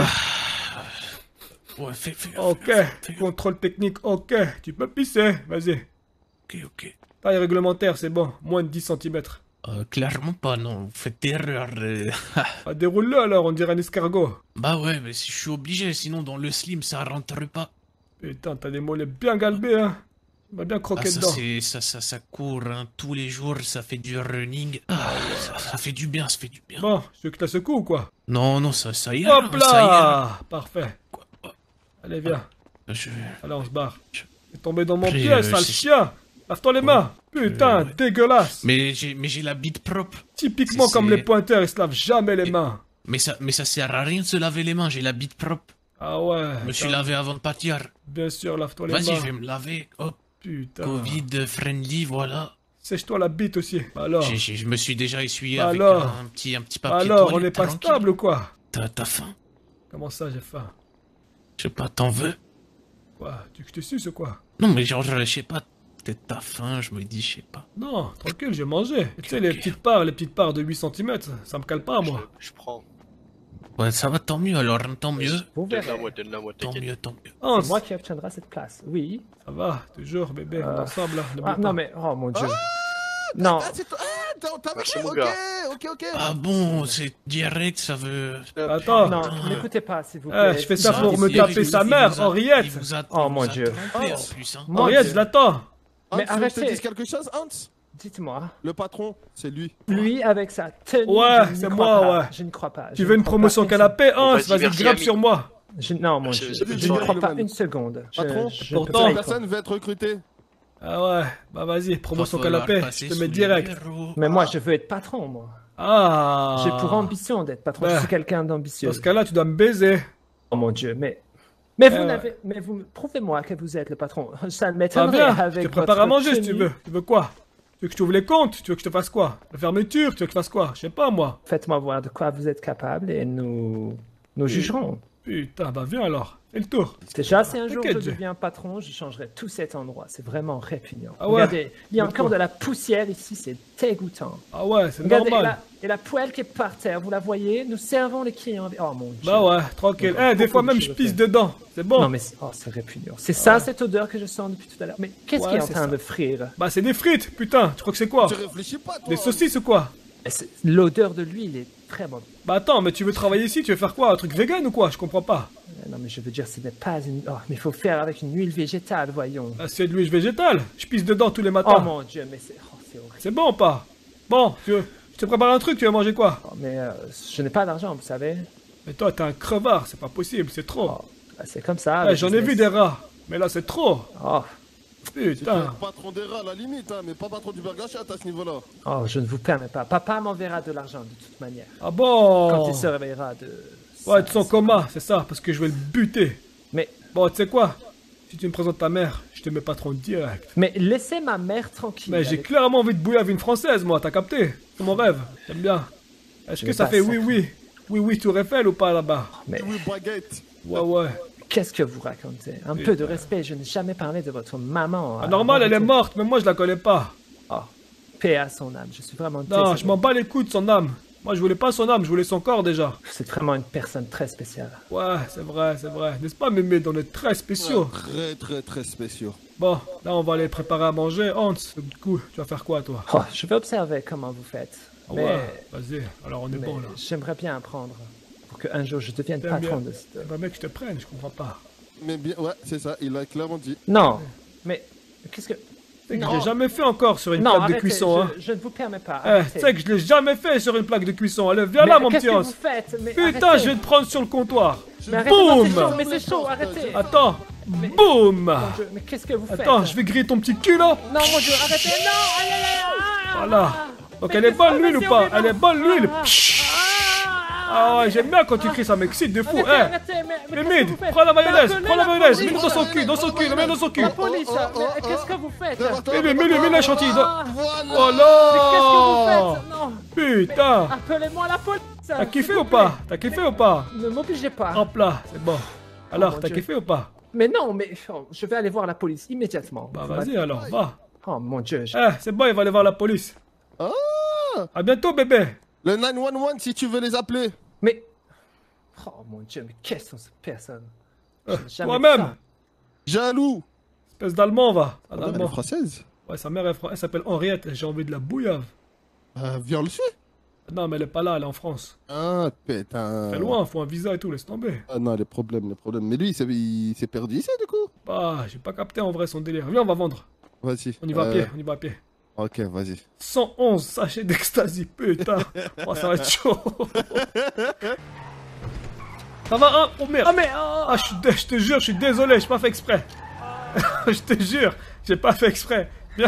Ouais, fais, fais, Ok, fais, fais, fais. contrôle technique, ok. Tu peux pisser, vas-y. Ok, ok. Taille réglementaire, c'est bon. Moins de dix centimètres. Euh, clairement pas, non. Vous faites erreur. euh. Ah, déroule-le alors, on dirait un escargot. Bah ouais, mais si je suis obligé, sinon dans le slim, ça rentre pas. Putain, t'as des mollets bien galbés, hein. Tu m'as bien Ah, croqué ça, dedans. c'est, ça, ça, ça court, hein. Tous les jours, ça fait du running. Ah, ça, ça fait du bien, ça fait du bien. Bon, tu veux que je te secoue ou quoi? Non, non, ça, ça ira. Hop ça ira. là! Parfait. Allez, viens. Je... Allez, on se barre. T'es tombé dans mon Après, pied, euh, sale c'est- chien! Lave-toi les mains! Putain, dégueulasse! Mais j'ai, mais j'ai la bite propre. Typiquement C'est- comme c'est- les pointeurs, ils se lavent jamais les mains. Mais ça, mais ça sert à rien de se laver les mains, j'ai la bite propre. Ah ouais. Je me suis putain. lavé avant de partir. Bien sûr, lave-toi les Vas-y, mains. je vais me laver. Hop. Putain. Covid friendly, voilà. Sèche-toi la bite aussi. Bah alors. J'ai- j'ai- je me suis déjà essuyé Bah avec alors. un petit, un petit Bah papier alors, on toilette, n'est pas tranquille. stable ou quoi? T'as, t'as faim? Comment ça, j'ai faim? Je sais pas, t'en veux? Quoi? Tu veux que je te suce ou quoi? Non, mais genre, je sais pas, peut-être t'as faim, je me dis, je sais pas. Non, tranquille, j'ai mangé. Tu sais, les petites parts, les petites parts de huit centimètres, ça me cale pas, moi. Je prends. Ouais, ça va, tant mieux alors, tant mieux. Vous verrez. Donne-la-moi, donne-la-moi, Tant t'inquiète. mieux, tant mieux. Hans, C'est moi qui obtiendra cette place. Oui. ça va, toujours, bébé, on est Euh, ensemble, là. n'oublie Ah, pas. non mais, oh mon dieu. non. Ah, c'est toi. Ah, t'as t'as Merci, marché, mon ok, gars. ok, ok. Ah bon, c'est direct, ça veut... Attends. Non, n'écoutez pas, s'il vous Eh, plaît. je fais ça Ça, pour me il- taper il- sa il mère, vous a- Henriette. il vous a- Oh, il mon vous a Dieu. trompé, Oh. en plus, hein. Mon Henriette, Dieu. je l'attends. Hans, Mais tu veux que je te arrêtez. dise quelque chose, Hans? Dites-moi. Le patron, c'est lui. Lui avec sa tenue. Ouais, je n'y c'est crois moi, pas. ouais. Je ne crois pas. Tu Je veux ne une crois promotion pas une canapé, Hans? Vas-y, Vas-y, merci, grappe ami. sur moi. Je- Non, mon Je- Dieu. je- Je, je- ne je- crois pas je- une seconde. Je- Patron, je ne peux pourtant- pas Cette y croire. personne veut être recrutée. Ah ouais, bah vas-y, promotion Va falloir canapé, passer je te sous mets les direct. verrous. Mais moi, je veux être patron, moi. Ah. J'ai pour ambition d'être patron. Ouais. Je suis quelqu'un d'ambitieux. Dans ce cas-là, tu dois me baiser. Oh mon Dieu, mais. Mais vous Eh ouais. n'avez. Mais vous. Prouvez-moi que vous êtes le patron. Ça ne Ah m'étonnerait bien, avec. je te prépare à votre manger si tu tenue. veux. Tu veux quoi? Tu veux que je t'ouvre les comptes? Tu veux que je te fasse quoi? La fermeture? Tu veux que je fasse quoi? Je sais pas, moi. Faites-moi voir de quoi vous êtes capable et nous. Nous jugerons. Putain, bah viens alors. Fais le tour. Déjà, si un jour je T'inquiète, je- deviens patron, je changerai tout cet endroit. C'est vraiment répugnant. Ah ouais? Regardez, il y a Mais encore quoi? de la poussière ici, c'est dégoûtant. Ah ouais, c'est Regardez, et normal. la, et la poêle qui est par terre, vous la voyez? Nous servons les clients. Oh mon Dieu. Bah ouais, tranquille. Eh, des Beaucoup fois de même choses je à pisse faire. dedans. C'est bon. Non mais c'est oh, c'est répugnant. C'est ça cette odeur que je sens depuis tout à l'heure. Mais qu'est-ce Ouais, qui est en c'est train ça. de frire? Bah c'est des frites, putain. Tu crois que c'est quoi? Tu réfléchis pas, toi. Des saucisses ou quoi? Mais c'est- L'odeur de l'huile est très bonne. Bah attends, mais tu veux travailler ici? Tu veux faire quoi? Un truc vegan ou quoi? Je comprends pas. Euh, Non mais je veux dire, ce n'est pas une... Oh, mais il faut faire avec une huile végétale, voyons. Bah c'est de l'huile végétale. Je pisse dedans tous les matins. Oh mon Dieu, mais c'est oh, c'est horrible. C'est bon ou pas? Bon, tu veux... je te prépare un truc, tu veux manger quoi? Oh, mais euh, je n'ai pas d'argent, vous savez. Mais toi t'es un crevard, c'est pas possible, c'est trop. Oh, bah, c'est comme ça. Ouais, le j'en ai business. vu des rats. Mais là c'est trop. Oh, Tu peux Putain. être patron des rats à la limite, hein, mais pas patron du burgachat à ce niveau-là. oh, je ne vous permets pas. Papa m'enverra de l'argent de toute manière. Ah bon? Quand il se réveillera de... Ouais, de son coma, c'est ça, parce que je vais le buter. Mais, Bon, tu sais quoi? Si tu me présentes ta mère, je te mets patron direct. mais laissez ma mère tranquille. Mais j'ai avec- clairement envie de bouiller avec une française, moi, t'as capté? C'est mon rêve, j'aime bien. Est-ce Je que vais ça pas fait oui, ça. oui? Oui, oui, Tour Eiffel ou pas là-bas? Mais Oui, baguette. Ouais, ouais. qu'est-ce que vous racontez? Un peu de respect, je n'ai jamais parlé de votre maman. Ah, normal, elle est morte, mais moi je la connais pas. Oh, paix à son âme, je suis vraiment Non, désolé. je m'en bats les couilles de son âme. Moi je voulais pas son âme, je voulais son corps déjà. C'est vraiment une personne très spéciale. Ouais, c'est vrai, c'est vrai. N'est-ce pas, mémé, on est très spéciaux. Très, très, très spéciaux. Bon, là on va aller préparer à manger. Hans, du coup, tu vas faire quoi toi? Oh, je vais observer comment vous faites. Ah mais ouais, vas-y, alors on est mais bon là. j'aimerais bien apprendre pour qu'un jour je devienne T'aimes patron bien. de ce... Eh ben mec, je te prenne, je comprends pas. Mais bien, ouais, c'est ça, il l'a clairement dit. Non, mais qu'est-ce que... C'est que je Non. l'ai jamais fait encore sur une Non, plaque arrêtez, de cuisson, je, hein. je ne vous permets pas. Eh, arrêtez. tu sais que je l'ai jamais fait sur une plaque de cuisson. Allez, viens Mais là, mon qu'est-ce petit que Hans. vous faites? Mais Putain, arrêtez. je vais te prendre sur le comptoir. Mais arrêtez, non, Boum. c'est chaud, mais c'est chaud, arrêtez. Attends, boum. Mon Dieu, mais qu'est-ce que vous faites? Attends, je vais griller ton petit cul là. Non, mon Dieu, arrêtez, non, aïe, aïe, aïe, ah, Voilà. Donc Mais elle est qu'est-ce bonne que l'huile ou c'est pas? horrible. Elle est bonne l'huile. ah, Ah ouais, j'aime bien quand tu cries, ça m'excite de fou. arrêtez, Eh, arrêtez, mais, mais qu'est-ce que Mimide, vous faites? prends la mayonnaise, Mais prends la appelez mayonnaise, police. mets-le dans son cul, dans son cul, mets-le dans son cul. La police, mais qu'est-ce que vous faites? Mets-le, mets-le, mets-le l'échantillon. Ah, Oh mais qu'est-ce que vous là. faites? Non, Putain. appelez-moi la police. T'as kiffé ou pas? T'as kiffé ou pas? Ne m'obligez pas. Hop là, c'est bon. Alors, mon t'as Dieu. kiffé ou pas? Mais non, mais oh, je vais aller voir la police immédiatement. Bah Vous vas-y m'avez- alors, va. Oh mon Dieu. je- Eh, c'est bon, il va aller voir la police. Ah! À bientôt, bébé. Le neuf un un si tu veux les appeler. Mais... Oh mon Dieu, mais quelles sont ces personnes? Euh, J'ai jamais Toi-même. vu ça. Jaloux. Espèce d'allemand, va. Un Ah, elle est allemand. française. Ouais, sa mère, elle, elle s'appelle Henriette. et J'ai envie de la bouillave. Euh, viens le suivre. Non, mais elle est pas là, elle est en France. Ah, putain. C'est loin, faut un visa et tout, laisse tomber. Ah non, les problèmes, les problèmes. Mais lui, il s'est- il s'est perdu ici, du coup. Bah, j'ai pas capté en vrai son délire. Viens, on va vendre. Vas-y. On y va à Euh, pied, on y va à pied. Ok, vas-y. cent onze sachets d'ecstasy, putain. Oh, ça va être chaud. Ça va, hein? Oh merde. Ah, mais. oh, Ah, je, suis dé- je te jure, je suis désolé, j'ai pas fait exprès. Je te jure, j'ai pas fait exprès. Viens.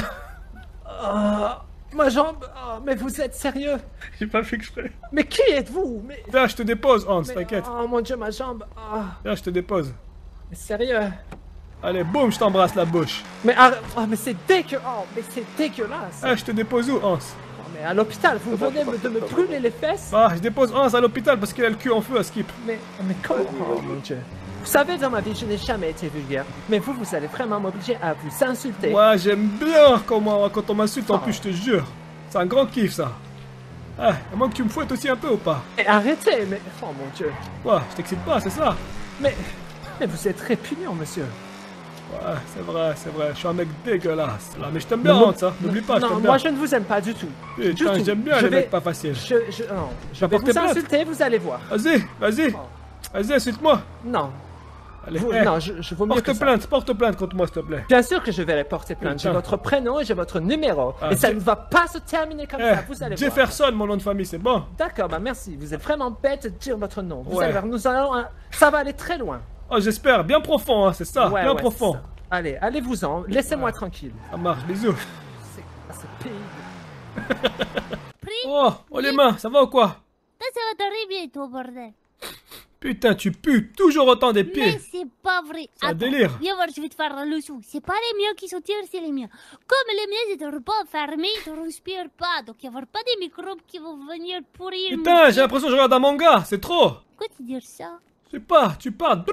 ah, ma jambe. Ah, mais vous êtes sérieux? J'ai pas fait exprès. Mais qui êtes-vous? Mais. Viens, je te dépose, Hans, mais- t'inquiète. Oh mon dieu, ma jambe. Ah, Viens, je te dépose. mais sérieux? Allez, boum, je t'embrasse la bouche. Mais arrête. Oh, mais c'est dégueu. Oh, mais c'est dégueulasse. Ah, je te dépose où, Hans? Oh, mais à l'hôpital, vous venez me- de me brûler les fesses? Ah, je dépose Hans à l'hôpital parce qu'il a le cul en feu à Skip. Mais, mais comment? Oh mon dieu. Vous savez, dans ma vie, je n'ai jamais été vulgaire. Mais vous, vous allez vraiment m'obliger à vous insulter. Ouais, j'aime bien comment, quand on m'insulte en plus, je te jure. C'est un grand kiff, ça. Ah, à moins que tu me fouettes aussi un peu ou pas? Mais arrêtez, mais. Oh mon dieu. Quoi, je t'excite pas, c'est ça? Mais. Mais vous êtes répugnant, monsieur. Ouais, c'est vrai, c'est vrai, je suis un mec dégueulasse. Là, mais je t'aime bien, Non, Hans, hein. N'oublie pas, je Non, t'aime moi bien. je ne vous aime pas du tout. Du Putain, tout. j'aime bien Je les vais- mecs pas faciles. Je, je, non, je vas vais porter vous plainte. insulter, vous allez voir. Vas-y, vas-y. Vas-y, insulte-moi. Non. Allez, Vous- eh, non, je, je vaux mieux porte que ça. plainte, porte plainte contre moi, s'il te plaît. Bien sûr que je vais les porter plainte. J'ai Putain. votre prénom et j'ai votre numéro. Ah, et ça Je- ne va pas se terminer comme Eh, ça, vous allez voir. Jefferson, mon nom de famille, c'est bon? D'accord, bah merci. Vous êtes vraiment bête de dire votre nom. Vous Ouais. allez voir, nous allons. hein, ça va aller très loin. Oh, j'espère, bien profond, hein, c'est ça, Ouais, bien ouais, profond. c'est ça. Allez, allez-vous-en. Laissez-moi tranquille. Ça marche, bisous. C'est c'est pénible. Oh, oh les mains, ça va ou quoi? Ça, ça va t'arriver bientôt, bordel. Putain, tu pues toujours autant des Mais pieds. c'est pas vrai. C'est un Attends, délire. Viens voir, je vais te faire la leçon. C'est pas les miens qui sont tirés, c'est les miens. Comme les miens, c'est un pas fermé, ils ne respirent pas. Donc il n'y aura pas des microbes qui vont venir pourrir. mon Putain, j'ai pied. l'impression que je regarde un manga, c'est trop. Pourquoi tu dis ça? Je sais pas, tu parles.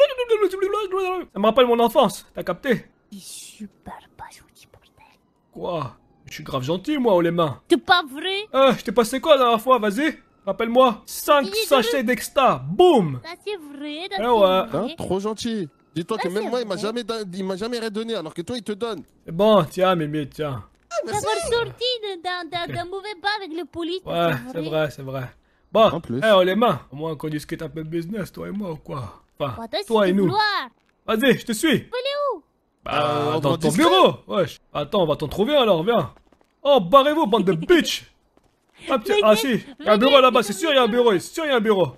Ça me rappelle mon enfance, t'as capté? C'est super pas gentil, bordel. Quoi? Je suis grave gentil, moi, oh les mains. C'est pas vrai? Euh, je t'ai passé quoi la dernière fois, vas-y? Rappelle-moi. cinq Il est sachets d'exta, boum. Ça c'est vrai, ça Eh c'est ouais. vrai. Hein, trop gentil. Dis-toi que Ah, même c'est moi, il m'a vrai. jamais, da- il m'a jamais rien donné, alors que toi, il te donne. C'est bon, tiens, Mimi, tiens. D'avoir sorti d'un- d'un d'un mauvais pas avec le police. ça, Ouais, c'est vrai, c'est vrai. Bon, En plus. eh, oh les mains. Au moins qu'on discute un peu de business, toi et moi, ou quoi? Enfin, Bah, toi, si toi et tu nous. vouloir. Vas-y, je te suis. Faut aller où? Bah, Euh, dans endroit ton discret. bureau. Wesh. Attends, on va t'en trouver alors, viens. Oh, barrez-vous, bande de bitch. Ah, petit- ah si, il y a un bureau là-bas, c'est sûr, il y a un bureau, c'est sûr, il y a un bureau.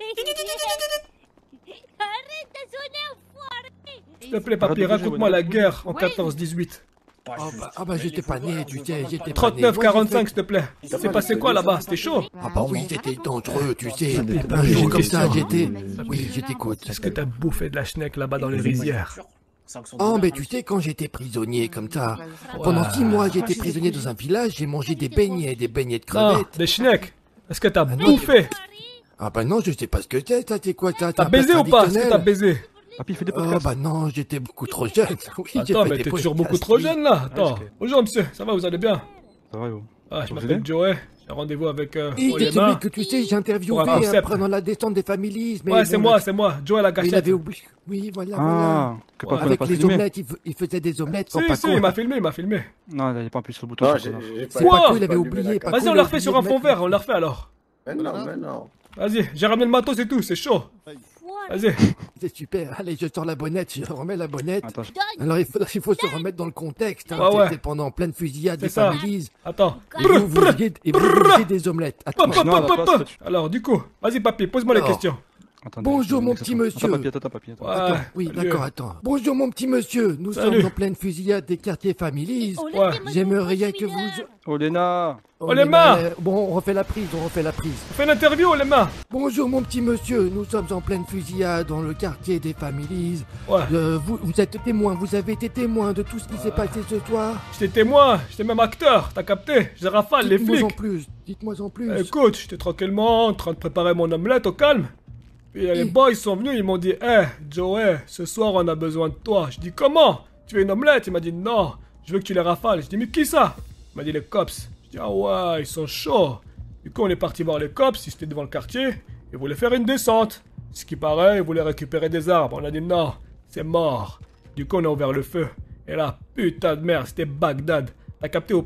Arrête de sonner, enfoiré! S'il te plaît, papy, raconte-moi la guerre en quatorze dix-huit. Ah bah, ah bah, j'étais pas né, tu sais, j'étais pas né. trente-neuf Moi, quarante-cinq, j'ai s'il te plaît. Ça s'est passé quoi là-bas? C'était chaud? fait- Ah bah oui, c'était dangereux, tu sais. Un jour comme ça, j'étais... Oui, je t'écoute. Est-ce que t'as bouffé de la schneck là-bas dans les rizières? Oh, mais tu sais, quand j'étais prisonnier comme ça, pendant six mois, j'étais prisonnier dans un village, j'ai mangé des beignets, des beignets de Non, crevettes. des schneck. Est-ce que t'as non, bouffé? Ah bah non, je sais pas ce que c'est, ça, c'est quoi ça? T'as baisé ou pas? Est-ce que t'as baisé? Papy, fais des Oh podcasts. bah non, j'étais beaucoup trop jeune. Oui, j'ai Attends, fait mais des t'es toujours podcasts, beaucoup trop oui. jeune là. Attends. Bonjour monsieur, ça va, vous allez bien? Ça va, yo. Ah, je Vous m'appelle allez Joey. J'ai rendez-vous avec euh, Oui, oh, c'est les celui mains. que tu sais, j'ai interviewé Pour un concept. après dans la descente des families. Mais Ouais, c'est bon, moi, là, c'est moi. Joey la il gâchette. avait oublié. Oui, voilà, Ah, voilà. que papa n'a Avec pas les filmé. omelettes, il, f- il faisait des omelettes sans Si, pas si, il m'a filmé, il m'a filmé. Non, il n'y a pas appuyé sur le bouton. Non, sur le j'ai connard. j'ai pas. C'est Quoi pas il avait oublié. Paco, Vas-y, on il le a refait oublié sur de un fond mettre- vert, on le refait alors. Mais non, mais non. Vas-y, j'ai ramené le matos et tout, c'est chaud. Vas-y. C'est super. Allez, je sors la bonnette, je remets la bonnette. Attends, Alors, il faut, il faut se remettre dans le contexte. Hein. Ouais, ouais. C'était pendant pleine fusillade C'est des ça. families. Attends. Et vous, vous faisiez, et vous, vous faisiez des omelettes. Attends. Pop, pop, Non, à la pop, pop, place, pop. tu- Alors, du coup, vas-y, papy, pose-moi les Alors. questions. attendez, Bonjour, je- mon je- petit attends, monsieur. Attends, papy, attends, papy. attends. Ouais, Attends, oui, salut. d'accord, attends. Bonjour, mon petit monsieur. Nous Salut. sommes en pleine fusillade des quartiers families. Oh, Ouais. laissez-moi J'aimerais jouer au que vous... mineur. Oh, Léna. Oh, les mains. euh, Bon, on refait la prise, on refait la prise. On fait une interview, les mains. Bonjour, mon petit monsieur. Nous sommes en pleine fusillade dans le quartier des families. Ouais. Euh, vous, vous êtes témoin, vous avez été témoin de tout ce qui s'est passé ce soir. J'étais témoin, j'étais même acteur, t'as capté? J'ai rafale les Dites-moi en flics. plus, dites-moi en plus. Écoute, j'étais tranquillement en train de préparer mon omelette au calme. Puis euh, les Oui. boys sont venus, ils m'ont dit, hé, Joey, ce soir on a besoin de toi. Je dis, comment? Tu veux une omelette? Il m'a dit, non, je veux que tu les rafales. Je dis, mais qui ça? Il m'a dit, les cops. Je dis, ah ouais, ils sont chauds. Du coup, on est parti voir les cops, ils étaient devant le quartier. Ils voulaient faire une descente. Ce qui paraît, ils voulaient récupérer des arbres. On a dit, non, c'est mort. Du coup, on a ouvert le feu. Et là, putain de merde, c'était Bagdad. T'as capté ou pas?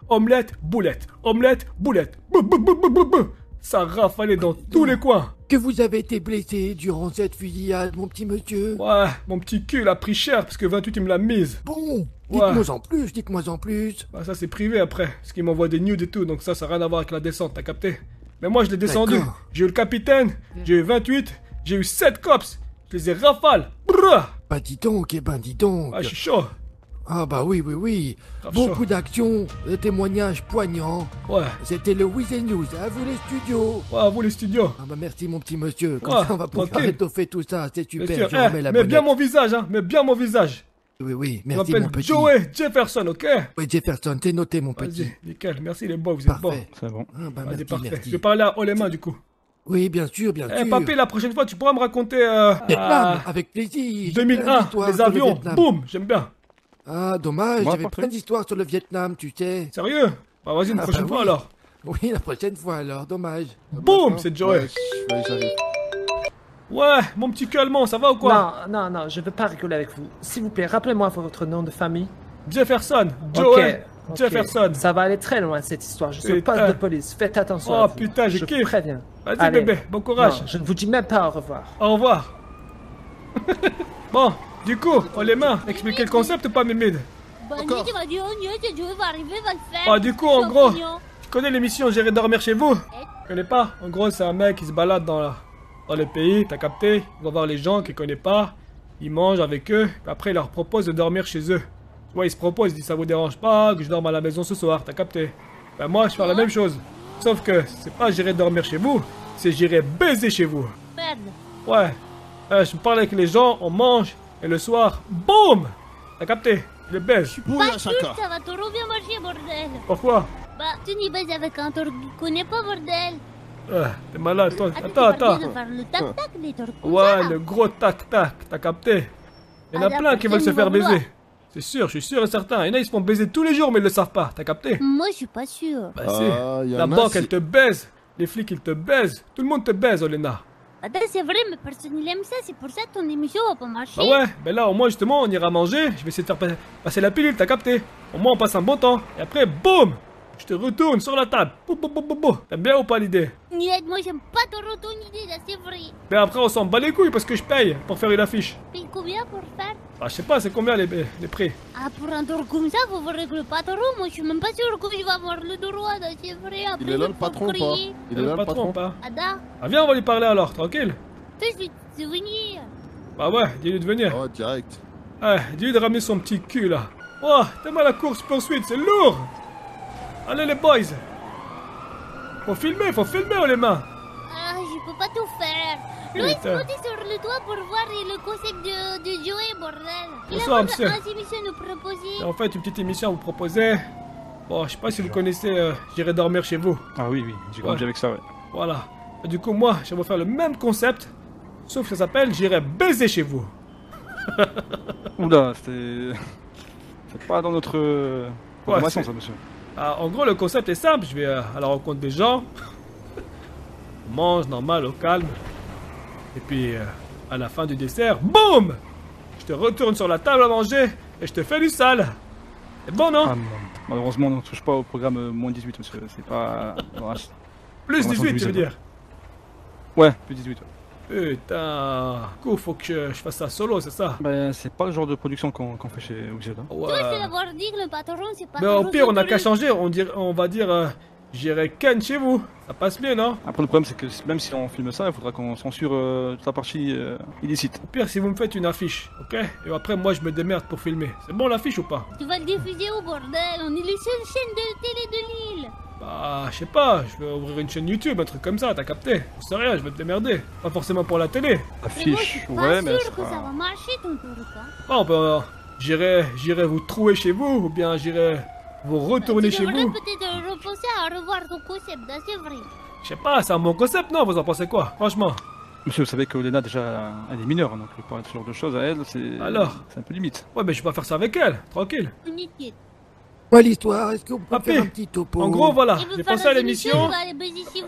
Omelette, boulette. Omelette, boulette. Bou, bou, bou, bou, bou, bou. Ça rafalait dans tous les coins. Que vous avez été blessé durant cette fusillade, mon petit monsieur? Ouais, mon petit cul, il a pris cher parce que vingt-huit, il me l'a mise. Bon, dites-moi en plus, dites-moi en plus. Bah, ça, c'est privé après. Parce qu'il m'envoie des nudes et tout, donc ça, ça n'a rien à voir avec la descente, t'as capté? Mais moi, je l'ai descendu. D'accord. J'ai eu le capitaine, j'ai eu vingt-huit, j'ai eu sept cops. Je les ai rafales. Brrr. Bah dis donc, eh ben dis donc. Ah, je suis chaud. Ah bah oui, oui, oui. Grave Beaucoup chaud. d'actions, de témoignages poignants. Ouais. C'était le Weasel News, à vous les studios. Ouais, à vous les studios. Ah bah merci mon petit monsieur, comme Ouais, ça on va pouvoir tranquille. étoffer tout ça, c'est Bien super, sûr. je Eh, remets la mets bien bonnette. mon visage, hein. Mets bien mon visage. Oui, oui, Je merci m'appelle mon petit. Joey Jefferson, ok? Oui, Jefferson, t'es noté mon petit. Vas-y, nickel. Merci les boys, vous êtes bons. Parfait. C'est bon. Ah bah Vas-y, merci, parfait. merci. Je vais parler à Olema du coup. Oui, bien sûr, bien Eh, sûr. papy, la prochaine fois, tu pourras me raconter. Euh, Vietnam, à avec plaisir. J'ai deux mille plein un, d'histoires les sur le avions. Vietnam. Boum, j'aime bien. Ah, dommage, Moi, j'avais parfait. plein d'histoires sur le Vietnam, tu sais. Sérieux? Bah, vas-y, une Ah, prochaine bah fois oui. alors. Oui, la prochaine fois alors, dommage. Boum, c'est Joey. Ouais, ouais, j'arrive. Ouais, mon petit cul allemand, ça va ou quoi? Non, non, non, je veux pas rigoler avec vous. S'il vous plaît, rappelez-moi votre nom de famille. Jefferson. Ok, Joey ok. Jefferson. Ça va aller très loin cette histoire. Je suis Putain. poste de police. Faites attention. Oh, à vous. putain, j'ai Je kiff. vous préviens. Vas-y, Allez. bébé, bon courage. Non, je ne vous dis même pas au revoir. Au revoir. Bon, du coup, on les mains. Expliquez le concept ou pas, Mimide? Bah, Nick, il va dire, oh, Nick, c'est Joey va arriver, va le faire. Ah, du coup, en C'est gros, mignon. tu connais l'émission J'irai dormir chez vous? Tu connais pas? En gros, c'est un mec qui se balade dans, la... dans le pays, t'as capté? Il va voir les gens qu'il connaît pas, il mange avec eux, puis après il leur propose de dormir chez eux. Tu vois, il se propose, il dit ça vous dérange pas que je dorme à la maison ce soir, t'as capté? Ben moi, je fais la même chose. Sauf que c'est pas j'irai dormir chez vous, c'est j'irai baiser chez vous. Merde. Ouais. Euh, je parle avec les gens, on mange, et le soir, boum! T'as capté? Je les baise. Pas sûr que ça va trop bien marcher, bordel. Pourquoi? Bah, tu n'y baises avec un torgue qu'il connaît pas, bordel. Euh, t'es malade, toi. Ah, Attends, t'es parti attends. de faire le tac-tac, les torgues. Ouais, le gros tac-tac, t'as capté? Il y en a Ah, la plein qui veulent se prochaine, faire ils vont vouloir. baiser. C'est sûr, je suis sûr et certain. Il y en a, ils se font baiser tous les jours, mais ils le savent pas, t'as capté? Moi, je suis pas sûr. Bah, Ah, si. y en La a, banque, c'est- elle te baise. Les flics, ils te baisent. Tout le monde te baise, Olena. Attends, c'est vrai, mais personne n'aime ça. C'est pour ça que ton émission va pas marcher. Bah ouais, ben là, au moins, justement, on ira manger. Je vais essayer de faire pa- passer la pilule, t'as capté? Au moins, on passe un bon temps. Et après, boum! Je te retourne sur la table. Boum, boum, boum, boum, boum. T'aimes bien ou pas l'idée? Niet, moi, j'aime pas trop ton idée, là, c'est vrai. Mais après, on s'en bat les couilles parce que je paye pour faire une affiche. Paye combien pour faire? Ah, je sais pas, c'est combien les, les prix? Ah, pour un tour comme ça, vous vous réglez pas trop. Moi, je suis même pas sûr que je vais avoir le droit, là, c'est vrai. Après, Il est là le faut patron ou pas? crier. Il est là le patron. pas? Ada, Ah, viens, on va lui parler alors, tranquille. toi, je vais te souvenir. Bah ouais, dis-lui de venir. Oh, direct. Ouais, dis-lui de ramener son petit cul là. Oh, t'aimes la course poursuite, c'est lourd. Allez les boys. Faut filmer, faut filmer oh, les mains. Ah, je peux pas tout faire. Louis, Putain. monte sur le toit pour voir le concept de, de Joey, bordel. Il Bonsoir, a monsieur. pas émission à nous proposer. Et en fait, une petite émission à vous proposer. Bon, je sais pas si vous connaissez euh, J'irai dormir chez vous. Ah oui, oui, j'ai grandi Ouais. avec ça, ouais. Voilà. Et du coup, moi, je vais vous faire le même concept. Sauf que ça s'appelle J'irai baiser chez vous. Oula, c'était. C'est pas dans notre euh, programmation, c'est- ça, monsieur. Ah, en gros, le concept est simple. Je vais euh, à la rencontre des gens. On mange normal, au calme. Et puis, euh, à la fin du dessert, boum! Je te retourne sur la table à manger et je te fais du sale. C'est bon, non? Ah, non. Malheureusement, on ne touche pas au programme euh, moins dix-huit, monsieur. C'est pas. dans la- Plus programmation dix-huit, tu veux télévisée, dire? Ouais, plus dix-huit. Ouais. Putain. Du coup, faut que je, je fasse ça solo, c'est ça? Ben, c'est pas le genre de production qu'on qu'on fait chez Oxygen. Hein. Toi, c'est d'avoir dit que le patron, c'est pas Mais au trop pire, on n'a soutenu. qu'à changer. On, dirait, on va dire euh, J'irai ken chez vous. Ça passe mieux, non? Après, le problème, c'est que même si on filme ça, il faudra qu'on censure euh, toute la partie euh, illicite. Au pire, si vous me faites une affiche, ok? Et après, moi, je me démerde pour filmer. C'est bon l'affiche ou pas? Tu vas le diffuser au bordel. On est les seules chaînes de télé de l'île. Bah, je sais pas, je vais ouvrir une chaîne YouTube, un truc comme ça, t'as capté? Je sais rien, je vais te démerder. Pas forcément pour la télé. Mais moi, je suis pas sûr que ça va marcher ton truc, hein. Ah, bah, euh, j'irai, j'irai vous trouver chez vous, ou bien j'irai vous retourner Tu chez devrais vous. peut-être repenser à revoir ton concept, là, c'est vrai. Je sais pas, c'est un bon concept, non? Vous en pensez quoi? Franchement. Monsieur, vous savez que Lena, déjà, elle est mineure, donc parler de ce genre de choses à elle, c'est. Alors? C'est un peu limite. Ouais, mais je vais pas faire ça avec elle, tranquille. Inutile. Moi l'histoire, est-ce que vous pouvez Papy, faire un petit topo? En gros, voilà, Il veut j'ai faire pensé à la émission, l'émission. il va aller baiser chez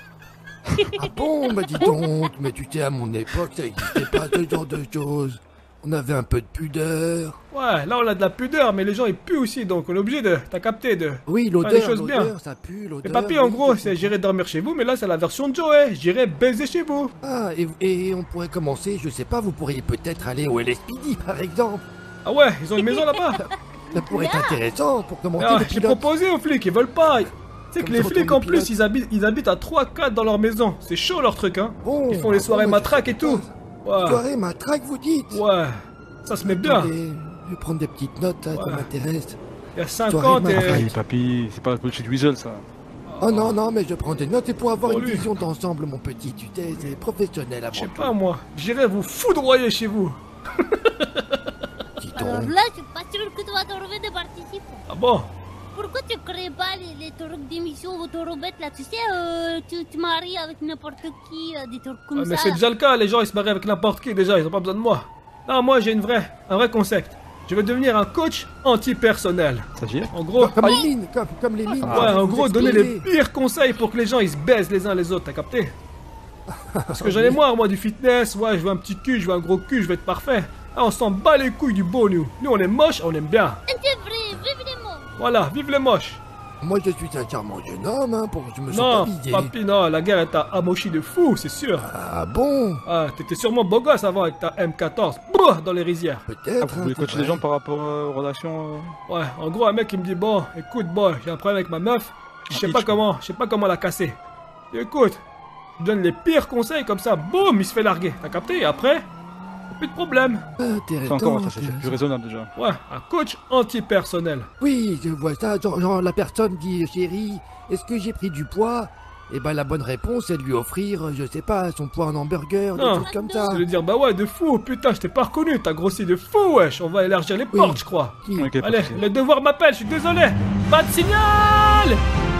vous. Ah bon, bah dis donc, mais tu sais, à mon époque, ça n'existait pas ce genre de choses. On avait un peu de pudeur. Ouais, là on a de la pudeur, mais les gens ils puent aussi, donc on est obligé de... T'as capté de... Oui, faire l'odeur, les choses bien. l'odeur, ça pue, l'odeur. Et papy, en oui, gros, je c'est comprends. j'irai dormir chez vous, mais là c'est la version de Joey. J'irai baiser chez vous. Ah, et, et on pourrait commencer, je sais pas, vous pourriez peut-être aller au L S P D, par exemple. Ah ouais, ils ont une maison là-bas. Ça pourrait être intéressant pour commencer Ah, le j'ai pilote. proposé aux flics, ils veulent pas. Tu sais que Comme les ça, flics retourne en le plus, pilote. ils habitent, ils habitent à trois quatre dans leur maison. C'est chaud leur truc, hein. Bon, Ils font les ah soirées bon, matraques je et tout. sais Ouais. Soirée matraque, vous dites. Ouais, ça se met bien. Attendez, je vais prendre des petites notes, hein, ça Ouais. m'intéresse. Il y a Soirée cinquante et... matraque. Hey, papy, c'est pas la bullshit Weasel ça. Oh non, non, mais je prends des notes et pour avoir Pour une lui. vision d'ensemble, mon petit, tu sais, c'est professionnel avant Je sais tout. pas moi, j'irai vous foudroyer chez vous. Dis Alors donc. là, je suis pas sûr que tu vas trouver des participants. Ah bon? Pourquoi tu crées pas les, les trucs d'émission autorobettes là? Tu sais, euh, tu te maries avec n'importe qui, euh, des trucs comme Ah, mais ça. c'est déjà le cas, les gens ils se marient avec n'importe qui déjà, ils ont pas besoin de moi. Non, moi j'ai une vraie, un vrai concept. Je vais devenir un coach anti-personnel. C'est-à-dire En gros, Comme les mines, comme, comme les mines. ouais, je vais en vous gros, donner les expliquer. pires conseils pour que les gens ils se baisent les uns les autres, t'as capté? Parce que j'en ai marre, moi, du fitness. Ouais, je veux un petit cul, je veux un gros cul, je veux être parfait. Ah, on s'en bat les couilles du beau, nous. Nous, on est moche, on aime bien. C'est vrai, vive les mots. Voilà, vive les moches. Moi, je suis un charmant jeune homme, hein, pour je me sens Non, pas visé. papy, non, la guerre, elle t'a amochi de fou, c'est sûr. Ah bon? Ah, t'étais sûrement beau gosse avant avec ta M quatorze. Bouh, dans les rizières. Ah, Peut-être. vous voulez hein, coacher c'est les vrai. gens par rapport euh, aux relations euh, Ouais, en gros, un mec, il me dit, bon, écoute, boy, j'ai un problème avec ma meuf. Je sais Ah, pas itch, comment, je sais pas comment la casser. Et écoute, je donne les pires conseils, comme ça, boum, il se fait larguer. T'as capté? Et après, plus de problème. C'est Intéressant. encore ça, c'est intéressant. plus raisonnable déjà. Ouais, un coach anti-personnel. Oui, je vois ça. Genre, genre, la personne dit, chérie, est-ce que j'ai pris du poids? Et ben la bonne réponse, c'est de lui offrir, je sais pas, son poids en hamburger, des Non, choses comme ça. c'est de dire, bah ouais, de fou, putain, je t'ai pas reconnu, t'as grossi de fou, wesh, on va élargir les Oui. portes, je crois. Oui. Ok, pas Allez, de souci. le devoir m'appelle, je suis désolé. Pas de signal.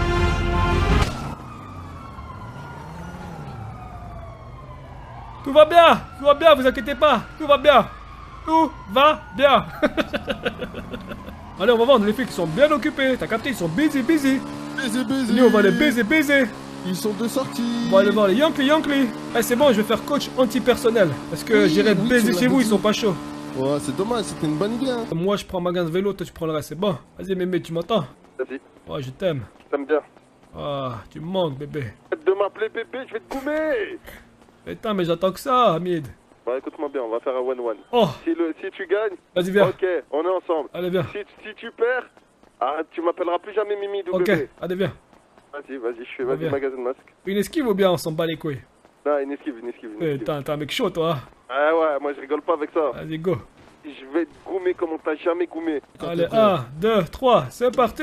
Tout va bien, tout va bien, vous inquiétez pas, tout va bien. Tout va bien. Allez, on va voir, les filles qui sont bien occupées, t'as capté, ils sont busy, busy. Baiser, baiser. Nous, on va les baiser, baiser. Ils sont de sortie. On va aller voir les Yankee, Yankee. Eh, c'est bon, je vais faire coach anti-personnel. Parce que Oui, j'irai oui, baiser tu chez l'as vous, ils dit. sont pas chauds. Ouais, c'est dommage, c'était une bonne idée. Hein. Moi, je prends ma gain de vélo, toi, tu prends le reste, c'est bon. Vas-y, mémé, tu m'entends? Vas-y, Ouais, je t'aime. je t'aime bien. Ah, tu me manques, bébé. Arrête de m'appeler bébé, je vais te goumer. Putain, mais j'attends que ça, Hamid. Bah écoute-moi bien, on va faire un one-one. Oh, Si, le, si tu gagnes, vas-y, viens. ok, on est ensemble. Allez, viens. Si, si tu perds, ah, tu m'appelleras plus jamais Mimi W. Ok, allez, viens. Vas-y, vas-y, je fais, Viens. vas-y, magasin de masque. Une esquive ou bien on s'en bat les couilles? Non, une esquive, une esquive, une esquive. Putain, t'es un mec chaud, toi. Ah ouais, moi je rigole pas avec ça. Vas-y, go. Je vais te goumer comme on t'a jamais goumé. Allez, un, deux, trois, c'est parti.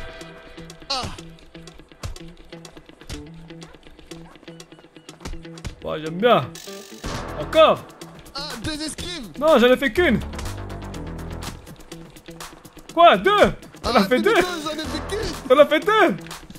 Ouais, j'aime bien. Encore? Ah, deux esquives. Non, j'en ai fait qu'une. Quoi? Deux? T'en as Ah, fait deux? J'en ai fait qu'une. T'en as fait deux?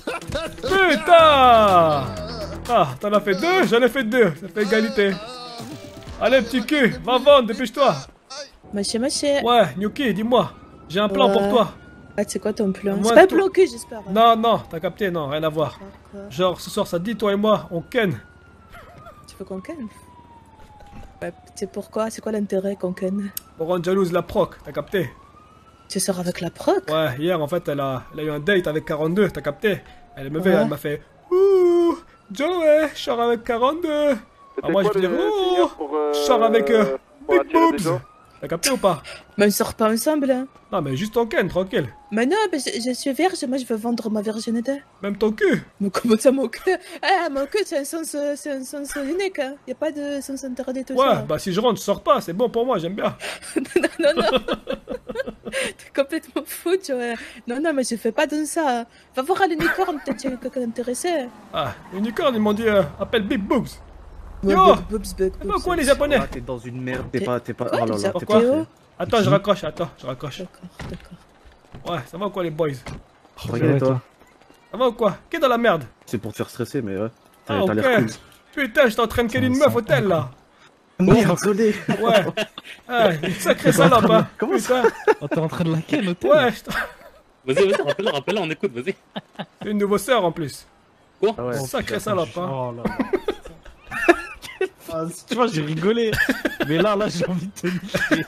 Putain! Ah, t'en as fait deux? J'en ai fait deux. Ça fait égalité. Allez, petit cul, va vendre, dépêche-toi. Monsieur, monsieur. Ouais, Nyuki, dis-moi. J'ai un plan pour Ouais. toi. Ah, c'est quoi ton plan? Moi, C'est pas un tout- plan cul, j'espère. Non, non, t'as capté, non, rien à voir. D'accord. Genre, ce soir, ça te dit, toi et moi, on ken. Tu veux qu'on ken? Ouais, c'est pourquoi? C'est quoi l'intérêt qu'on ken? Pour rendre jalouse la proc, t'as capté? Tu sors avec la proc? Ouais, hier, en fait, elle a, elle a eu un date avec quarante-deux, t'as capté? Elle me fait, Ouais. elle m'a fait, ouh, Joey, je sors avec quarante-deux. Ah, moi, je quoi dis, le oh, signal pour, euh, je sors avec euh, pour Big attirer des Boobs. gens? T'as capté ou pas? Mais on sort pas ensemble, hein? Non, mais juste ton ken, tranquille. Mais non, mais je, je suis vierge, moi je veux vendre ma virginité. Même ton cul. Mais comment ça, mon cul? Ah, mon cul, c'est un sens, euh, c'est un sens unique, hein. Y a pas de sens interdit, tout Ouais, ça. bah si je rentre, je sors pas, c'est bon pour moi, j'aime bien. non, non, non. T'es complètement fou, tu vois. Non, non, mais je fais pas de ça. Hein. Va voir à l'unicorne, peut-être qu'il y a quelqu'un intéressé. Ah, unicorn, ils m'ont dit, euh, appelle Big Boobs. Ouais, Yo! big boobs, big C'est boobs. pas quoi les japonais? Là, t'es dans une merde, t'es pas, t'es pas. Quoi, Oh là les là, t'es Pourquoi? pas. Théo? Attends, je raccroche, attends, je raccroche. D'accord, d'accord. Ouais, ça va ou quoi les boys? Regarde toi. Ça va ou quoi? Qui est dans la merde? C'est pour te faire stresser, mais ouais. T'as Ah, t'as l'air ok. cool. Putain, j'étais en train de ken une meuf au tel là. Oui, désolé. Ouais. Ah, une sacrée salope, hein. Comment ça? Oh, t'es en train de la ken au tel? Ouais, je- Vas-y, vas-y, rappelle-la, rappelle-la, on écoute, vas-y. c'est une de vos sœurs en plus. Quoi? Ah ouais. Sacrée salope, hein. Oh là. Ah, tu vois, j'ai rigolé. Mais là, là, j'ai envie de te niquer.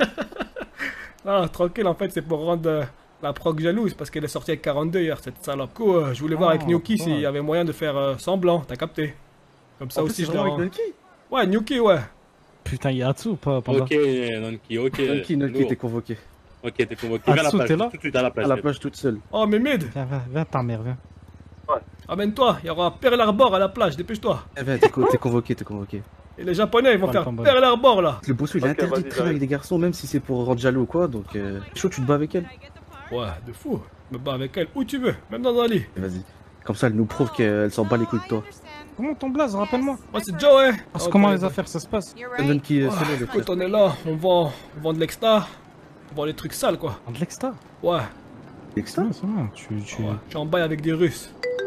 Ah, tranquille, en fait, c'est pour rendre euh, la proc jalouse parce qu'elle est sortie avec quarante-deux hier, cette salope. Du coup, euh, je voulais voir avec Oh, Gnocchi ouais. s'il y avait moyen de faire euh, semblant, t'as capté. Comme ça En plus, aussi, c'est je le vraiment rends. avec Gnocchi Ouais, Gnocchi, ouais. Putain, il y a Atsu ou pas, Panda? Ok, Nanki, ok. Nonki, Nonki, lourd. t'es convoqué. Ok, t'es convoqué. Ah, Viens à la Sou, plage, t'es là tout de suite à la plage. À la viens. plage toute seule. Oh, mais mid, Viens, viens, viens, ta mère, viens. amène-toi, il y aura Pearl Harbor à la plage, dépêche-toi. Eh ben, t'es co- t'es convoqué, t'es convoqué. Et les Japonais, ils vont Oh, le faire tomboy. Pearl Harbor là. Le boss, il est Ok, interdit vas-y, de traîner avec des garçons, même si c'est pour rendre jaloux ou quoi, donc euh, chaud, tu te bats avec elle. Ouais, de fou. Je me bats avec elle où tu veux, même dans un lit. Et Vas-y. Comme ça, elle nous prouve qu'elle s'en bat les couilles de toi. Comment ton blaze, rappelle-moi? Moi, c'est Joe, hein. Parce Oh, comment t'as- les affaires, ça se passe? Nonki, euh, Ouais, c'est là, le écoute, frère. on est là, on vend, on vend de l'extra, on vend des trucs sales quoi. De l'extra? Ouais, Extra. C'est bon, tu... tu... ouais. je suis en bail avec des Russes.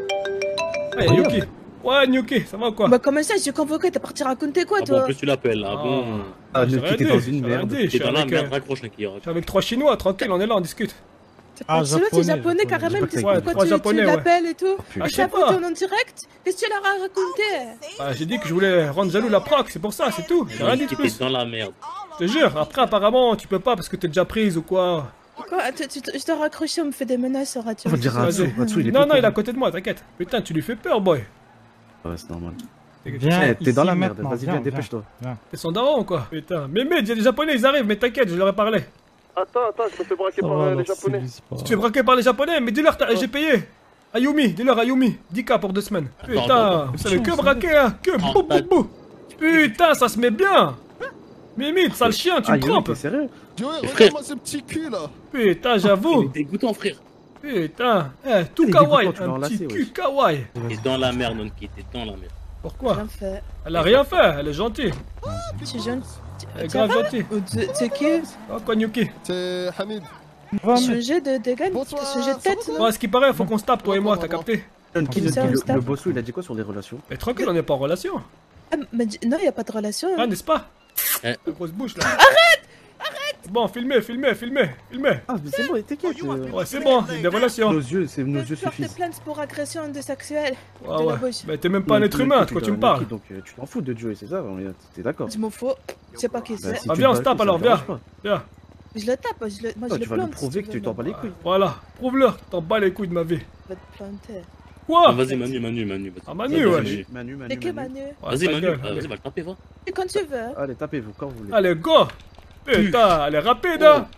Hey, Ah, Gnocchi. Ouais, Gnocchi, ça va ou quoi? Bah, comment ça, j'ai convoqué, t'es parti raconter quoi, Ah bon, en toi? plus, tu l'appelles. Ah bon. Ah, j'ai Nonki, rien t'es dit, dans j'ai une rien merde. dit, je T'es suis dans la avec, merde, euh, raccroche, Nanki. je suis avec trois Chinois, tranquille, on est là, on discute. Ah, C'est l'autre, japonais, c'est japonais japonais. carrément, Ouais, qu'est-ce trois pourquoi tu, japonais, tu ouais. l'appelles et tout? Ah, Et je tu sais as pas. foutu en direct? Qu'est-ce que tu leur as raconté? Bah, j'ai dit que je voulais rendre jaloux la proc, c'est pour ça, c'est tout. J'ai rien dit de Nanki, plus. t'es dans la merde. Je te jure, après, apparemment, tu peux pas parce que t'es déjà prise ou quoi. Quoi? Tu- tu- Je dois raccrocher, on me fait des menaces sur radio. On va le dire à Vas-y. Atsu. Atsu, il est Non, pas non, il est à au côté de moi, t'inquiète. Putain, tu lui fais peur, boy. courant. Ouais, c'est normal. Viens Eh, t'es dans ici la merde, maintenant, vas-y, viens, viens, dépêche-toi. T'es son daron ou quoi? Putain, mais mec, il y a des japonais, ils arrivent, mais t'inquiète, je leur ai parlé. Attends, attends, je me fais braquer Ça par va, euh, alors, les japonais. c'est- c'est pas- Tu te fais braquer par les japonais, mais dis-leur, t'as- j'ai payé. Ayumi, dis-leur Ayumi, dix K pour deux semaines. Attends, Putain, attends, vous savez que attends. braquer, hein, que Oh, bou bou bou. Putain, ça se met bien. Mimite, sale chien, tu Ah, me Yomi, trompes. t'es sérieux? Joey, frère. regarde-moi ce petit cul là. Putain, Il j'avoue. est dégoûtant, frère. Putain, eh, tout Il est kawaii, dégoûtant, tu l'as un petit enlacé, cul wesh. kawaii. T'es dans la merde, Nanki, t'es dans la merde. Pourquoi? Bien fait. Elle a rien fait, elle est gentille. Je suis jeune. Elle est Ça grave va? gentille. Ou tu- C'est qui? Oh, quoi, Gnocchi? C'est Hamid. Changer de, de gun? Bonsoir, Changer de tête? Ouais, ce qui paraît, faut qu'on se tape, toi et moi, t'as capté? Nonki, Comme ça, Nonki, on le, se tape. le bossou, il a dit quoi sur les relations? Mais tranquille, on n'est pas en relation. Ah, mais d- non, y a pas de relation. Ah, n'est-ce pas? Eh. La grosse bouche là. Arrête! Arrête! Bon, filmez, filmez, filmez, filmez. Ah, mais c'est bon, t'inquiète. euh, Ouais, c'est bon, il y a des relations. Nos yeux, c'est nos Je yeux peux porter suffisent. plainte pour agression de sexuelle. Ouais, de la ouais. bouche. Mais t'es même pas un être humain, de quoi tu me parles? Donc euh, tu t'en fous de Joey, c'est ça? on est- T'es d'accord? Je m'en fous. Je sais pas qui Bah, c'est. si Ah, tu viens, te on se bats tape les couilles, alors, ça me viens. dérange pas. Viens. Je le tape, je le... moi Ah, je le tu vas nous plante. prouver si que tu veux, t'en mais- bats les couilles. Voilà, prouve-leur, t'en bats les couilles de ma vie. Je vais te planter. Quoi? Ah, vas-y, Manu, Manu, Manu. vas-y. Ah, Manu, Vas-y, ouais. Manu. Manu, Manu, C'est qui Manu. Manu? Ouais, Vas-y, ta Manu, gueule, ah, allez. vas-y, va le taper, va. Et quand tu veux. Allez, tapez-vous quand vous voulez. Allez, go! Putain, elle est rapide, hein!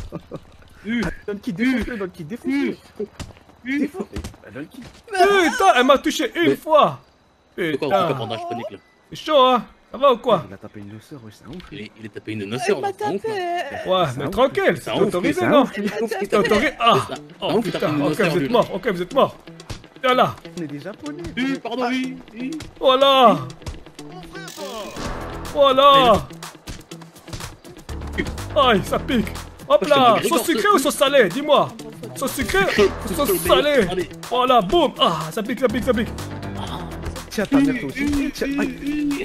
Nonki, défonce-le, Nonki, défonce-le. Défonce. Eh, Nonki. Putain, elle m'a touché une fois! C'est quoi, on fait Putain, pendant je panique là? c'est chaud, hein? Ça va ou quoi? Il a tapé une noceur, ouais, c'est un ouf. Il est, il est tapé une Il noceur, m'a là, c'est un ouf, tapé. là. Ouais, C'est mais un tranquille, C'est c'est un ouf, autorisé, c'est un non? ouf. C'est autorisé. Ah! C'est ça. Oh Un ouf, putain, t'as fait une ok, noceur, vous êtes lui. mort, ok, vous êtes mort. Viens là, On est des japonais. Oui, pardon, oui. oui. voilà! Voilà! Aïe, ça pique! Hop là! Sauce sucrée ou sauce salée? Dis-moi! Sauce sucrée ou sauce salée? Allez. Voilà, boum! Ah, ça pique, ça pique, ça pique! Tiens, ta mère, toi aussi. Tiens, aïe.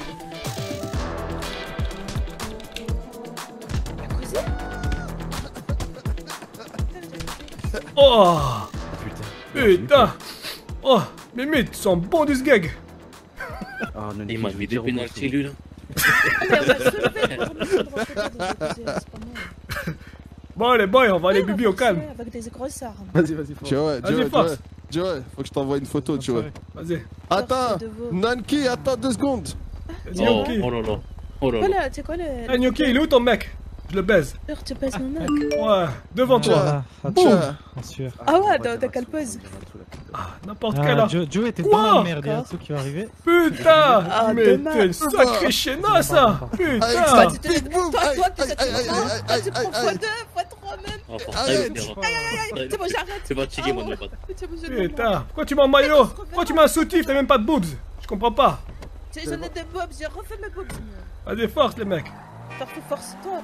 Oh! Putain. Putain! Oh! Mimite, tu sens bon du sgeg! Ah, Nonki, Il m'a je vais mis des dire au pénaltys, bossou. lui, là. Allez, on va se lever pour remettre le droit côté de l'opposé, c'est pas mal. Bon, les boys, on va aller Ouais, bibi au forcer calme. Avec des grosses armes. Vas-y, vas-y, force. Joey, Vas-y, Joey, force. Joey. Joey, faut que je t'envoie une photo, Joey. Vas-y. Attends, Force de vous. Nanki, attends deux secondes. Oh, Gnocchi. oh là là. Oh là Quoi là. là, c'est quoi le. Hey, Gnocchi, il est où ton mec? Je le baise. Sûr, tu passes mon mec. Ouais, devant toi. Ah, Tiens. bien sûr. Ah ouais, dans ta quelle pose? N'importe quel Ah, là. Joe, Joe était Quoi? dans la merde, il y a Atsu qui va arriver. Putain! Ah, Mais demain. t'es une sacrée chéna, ça! Aïe, Putain! ça- Tu te toi, toi, Aïe, toi, tu aïe, sais, aïe, aïe, aïe, tu prends aïe, fois aïe. deux, fois trois même. Oh, force, Arrête. aïe, frère. C'est bon, j'arrête. C'est fatigué, moi, de mes potes. C'est bon, je le Putain! Pourquoi tu mets en maillot? Pourquoi tu mets un soutif? T'as même pas de boobs? Je comprends pas. Tu sais, j'en ai des bobs, j'ai refait mes bobs. Vas-y, force les mecs. Parfait, force-toi.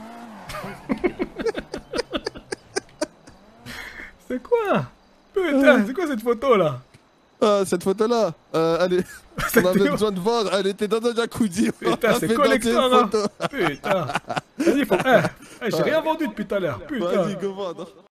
C'est quoi? Putain, c'est quoi cette photo là? Ah, cette photo-là, euh, elle est... on avait besoin de voir, elle était dans un jacuzzi. Putain, On a c'est fait collector, danser une hein. photo. Putain! Vas-y, faut. Eh, eh, j'ai rien vendu depuis tout à l'heure. Putain! Vas-y, go vendre.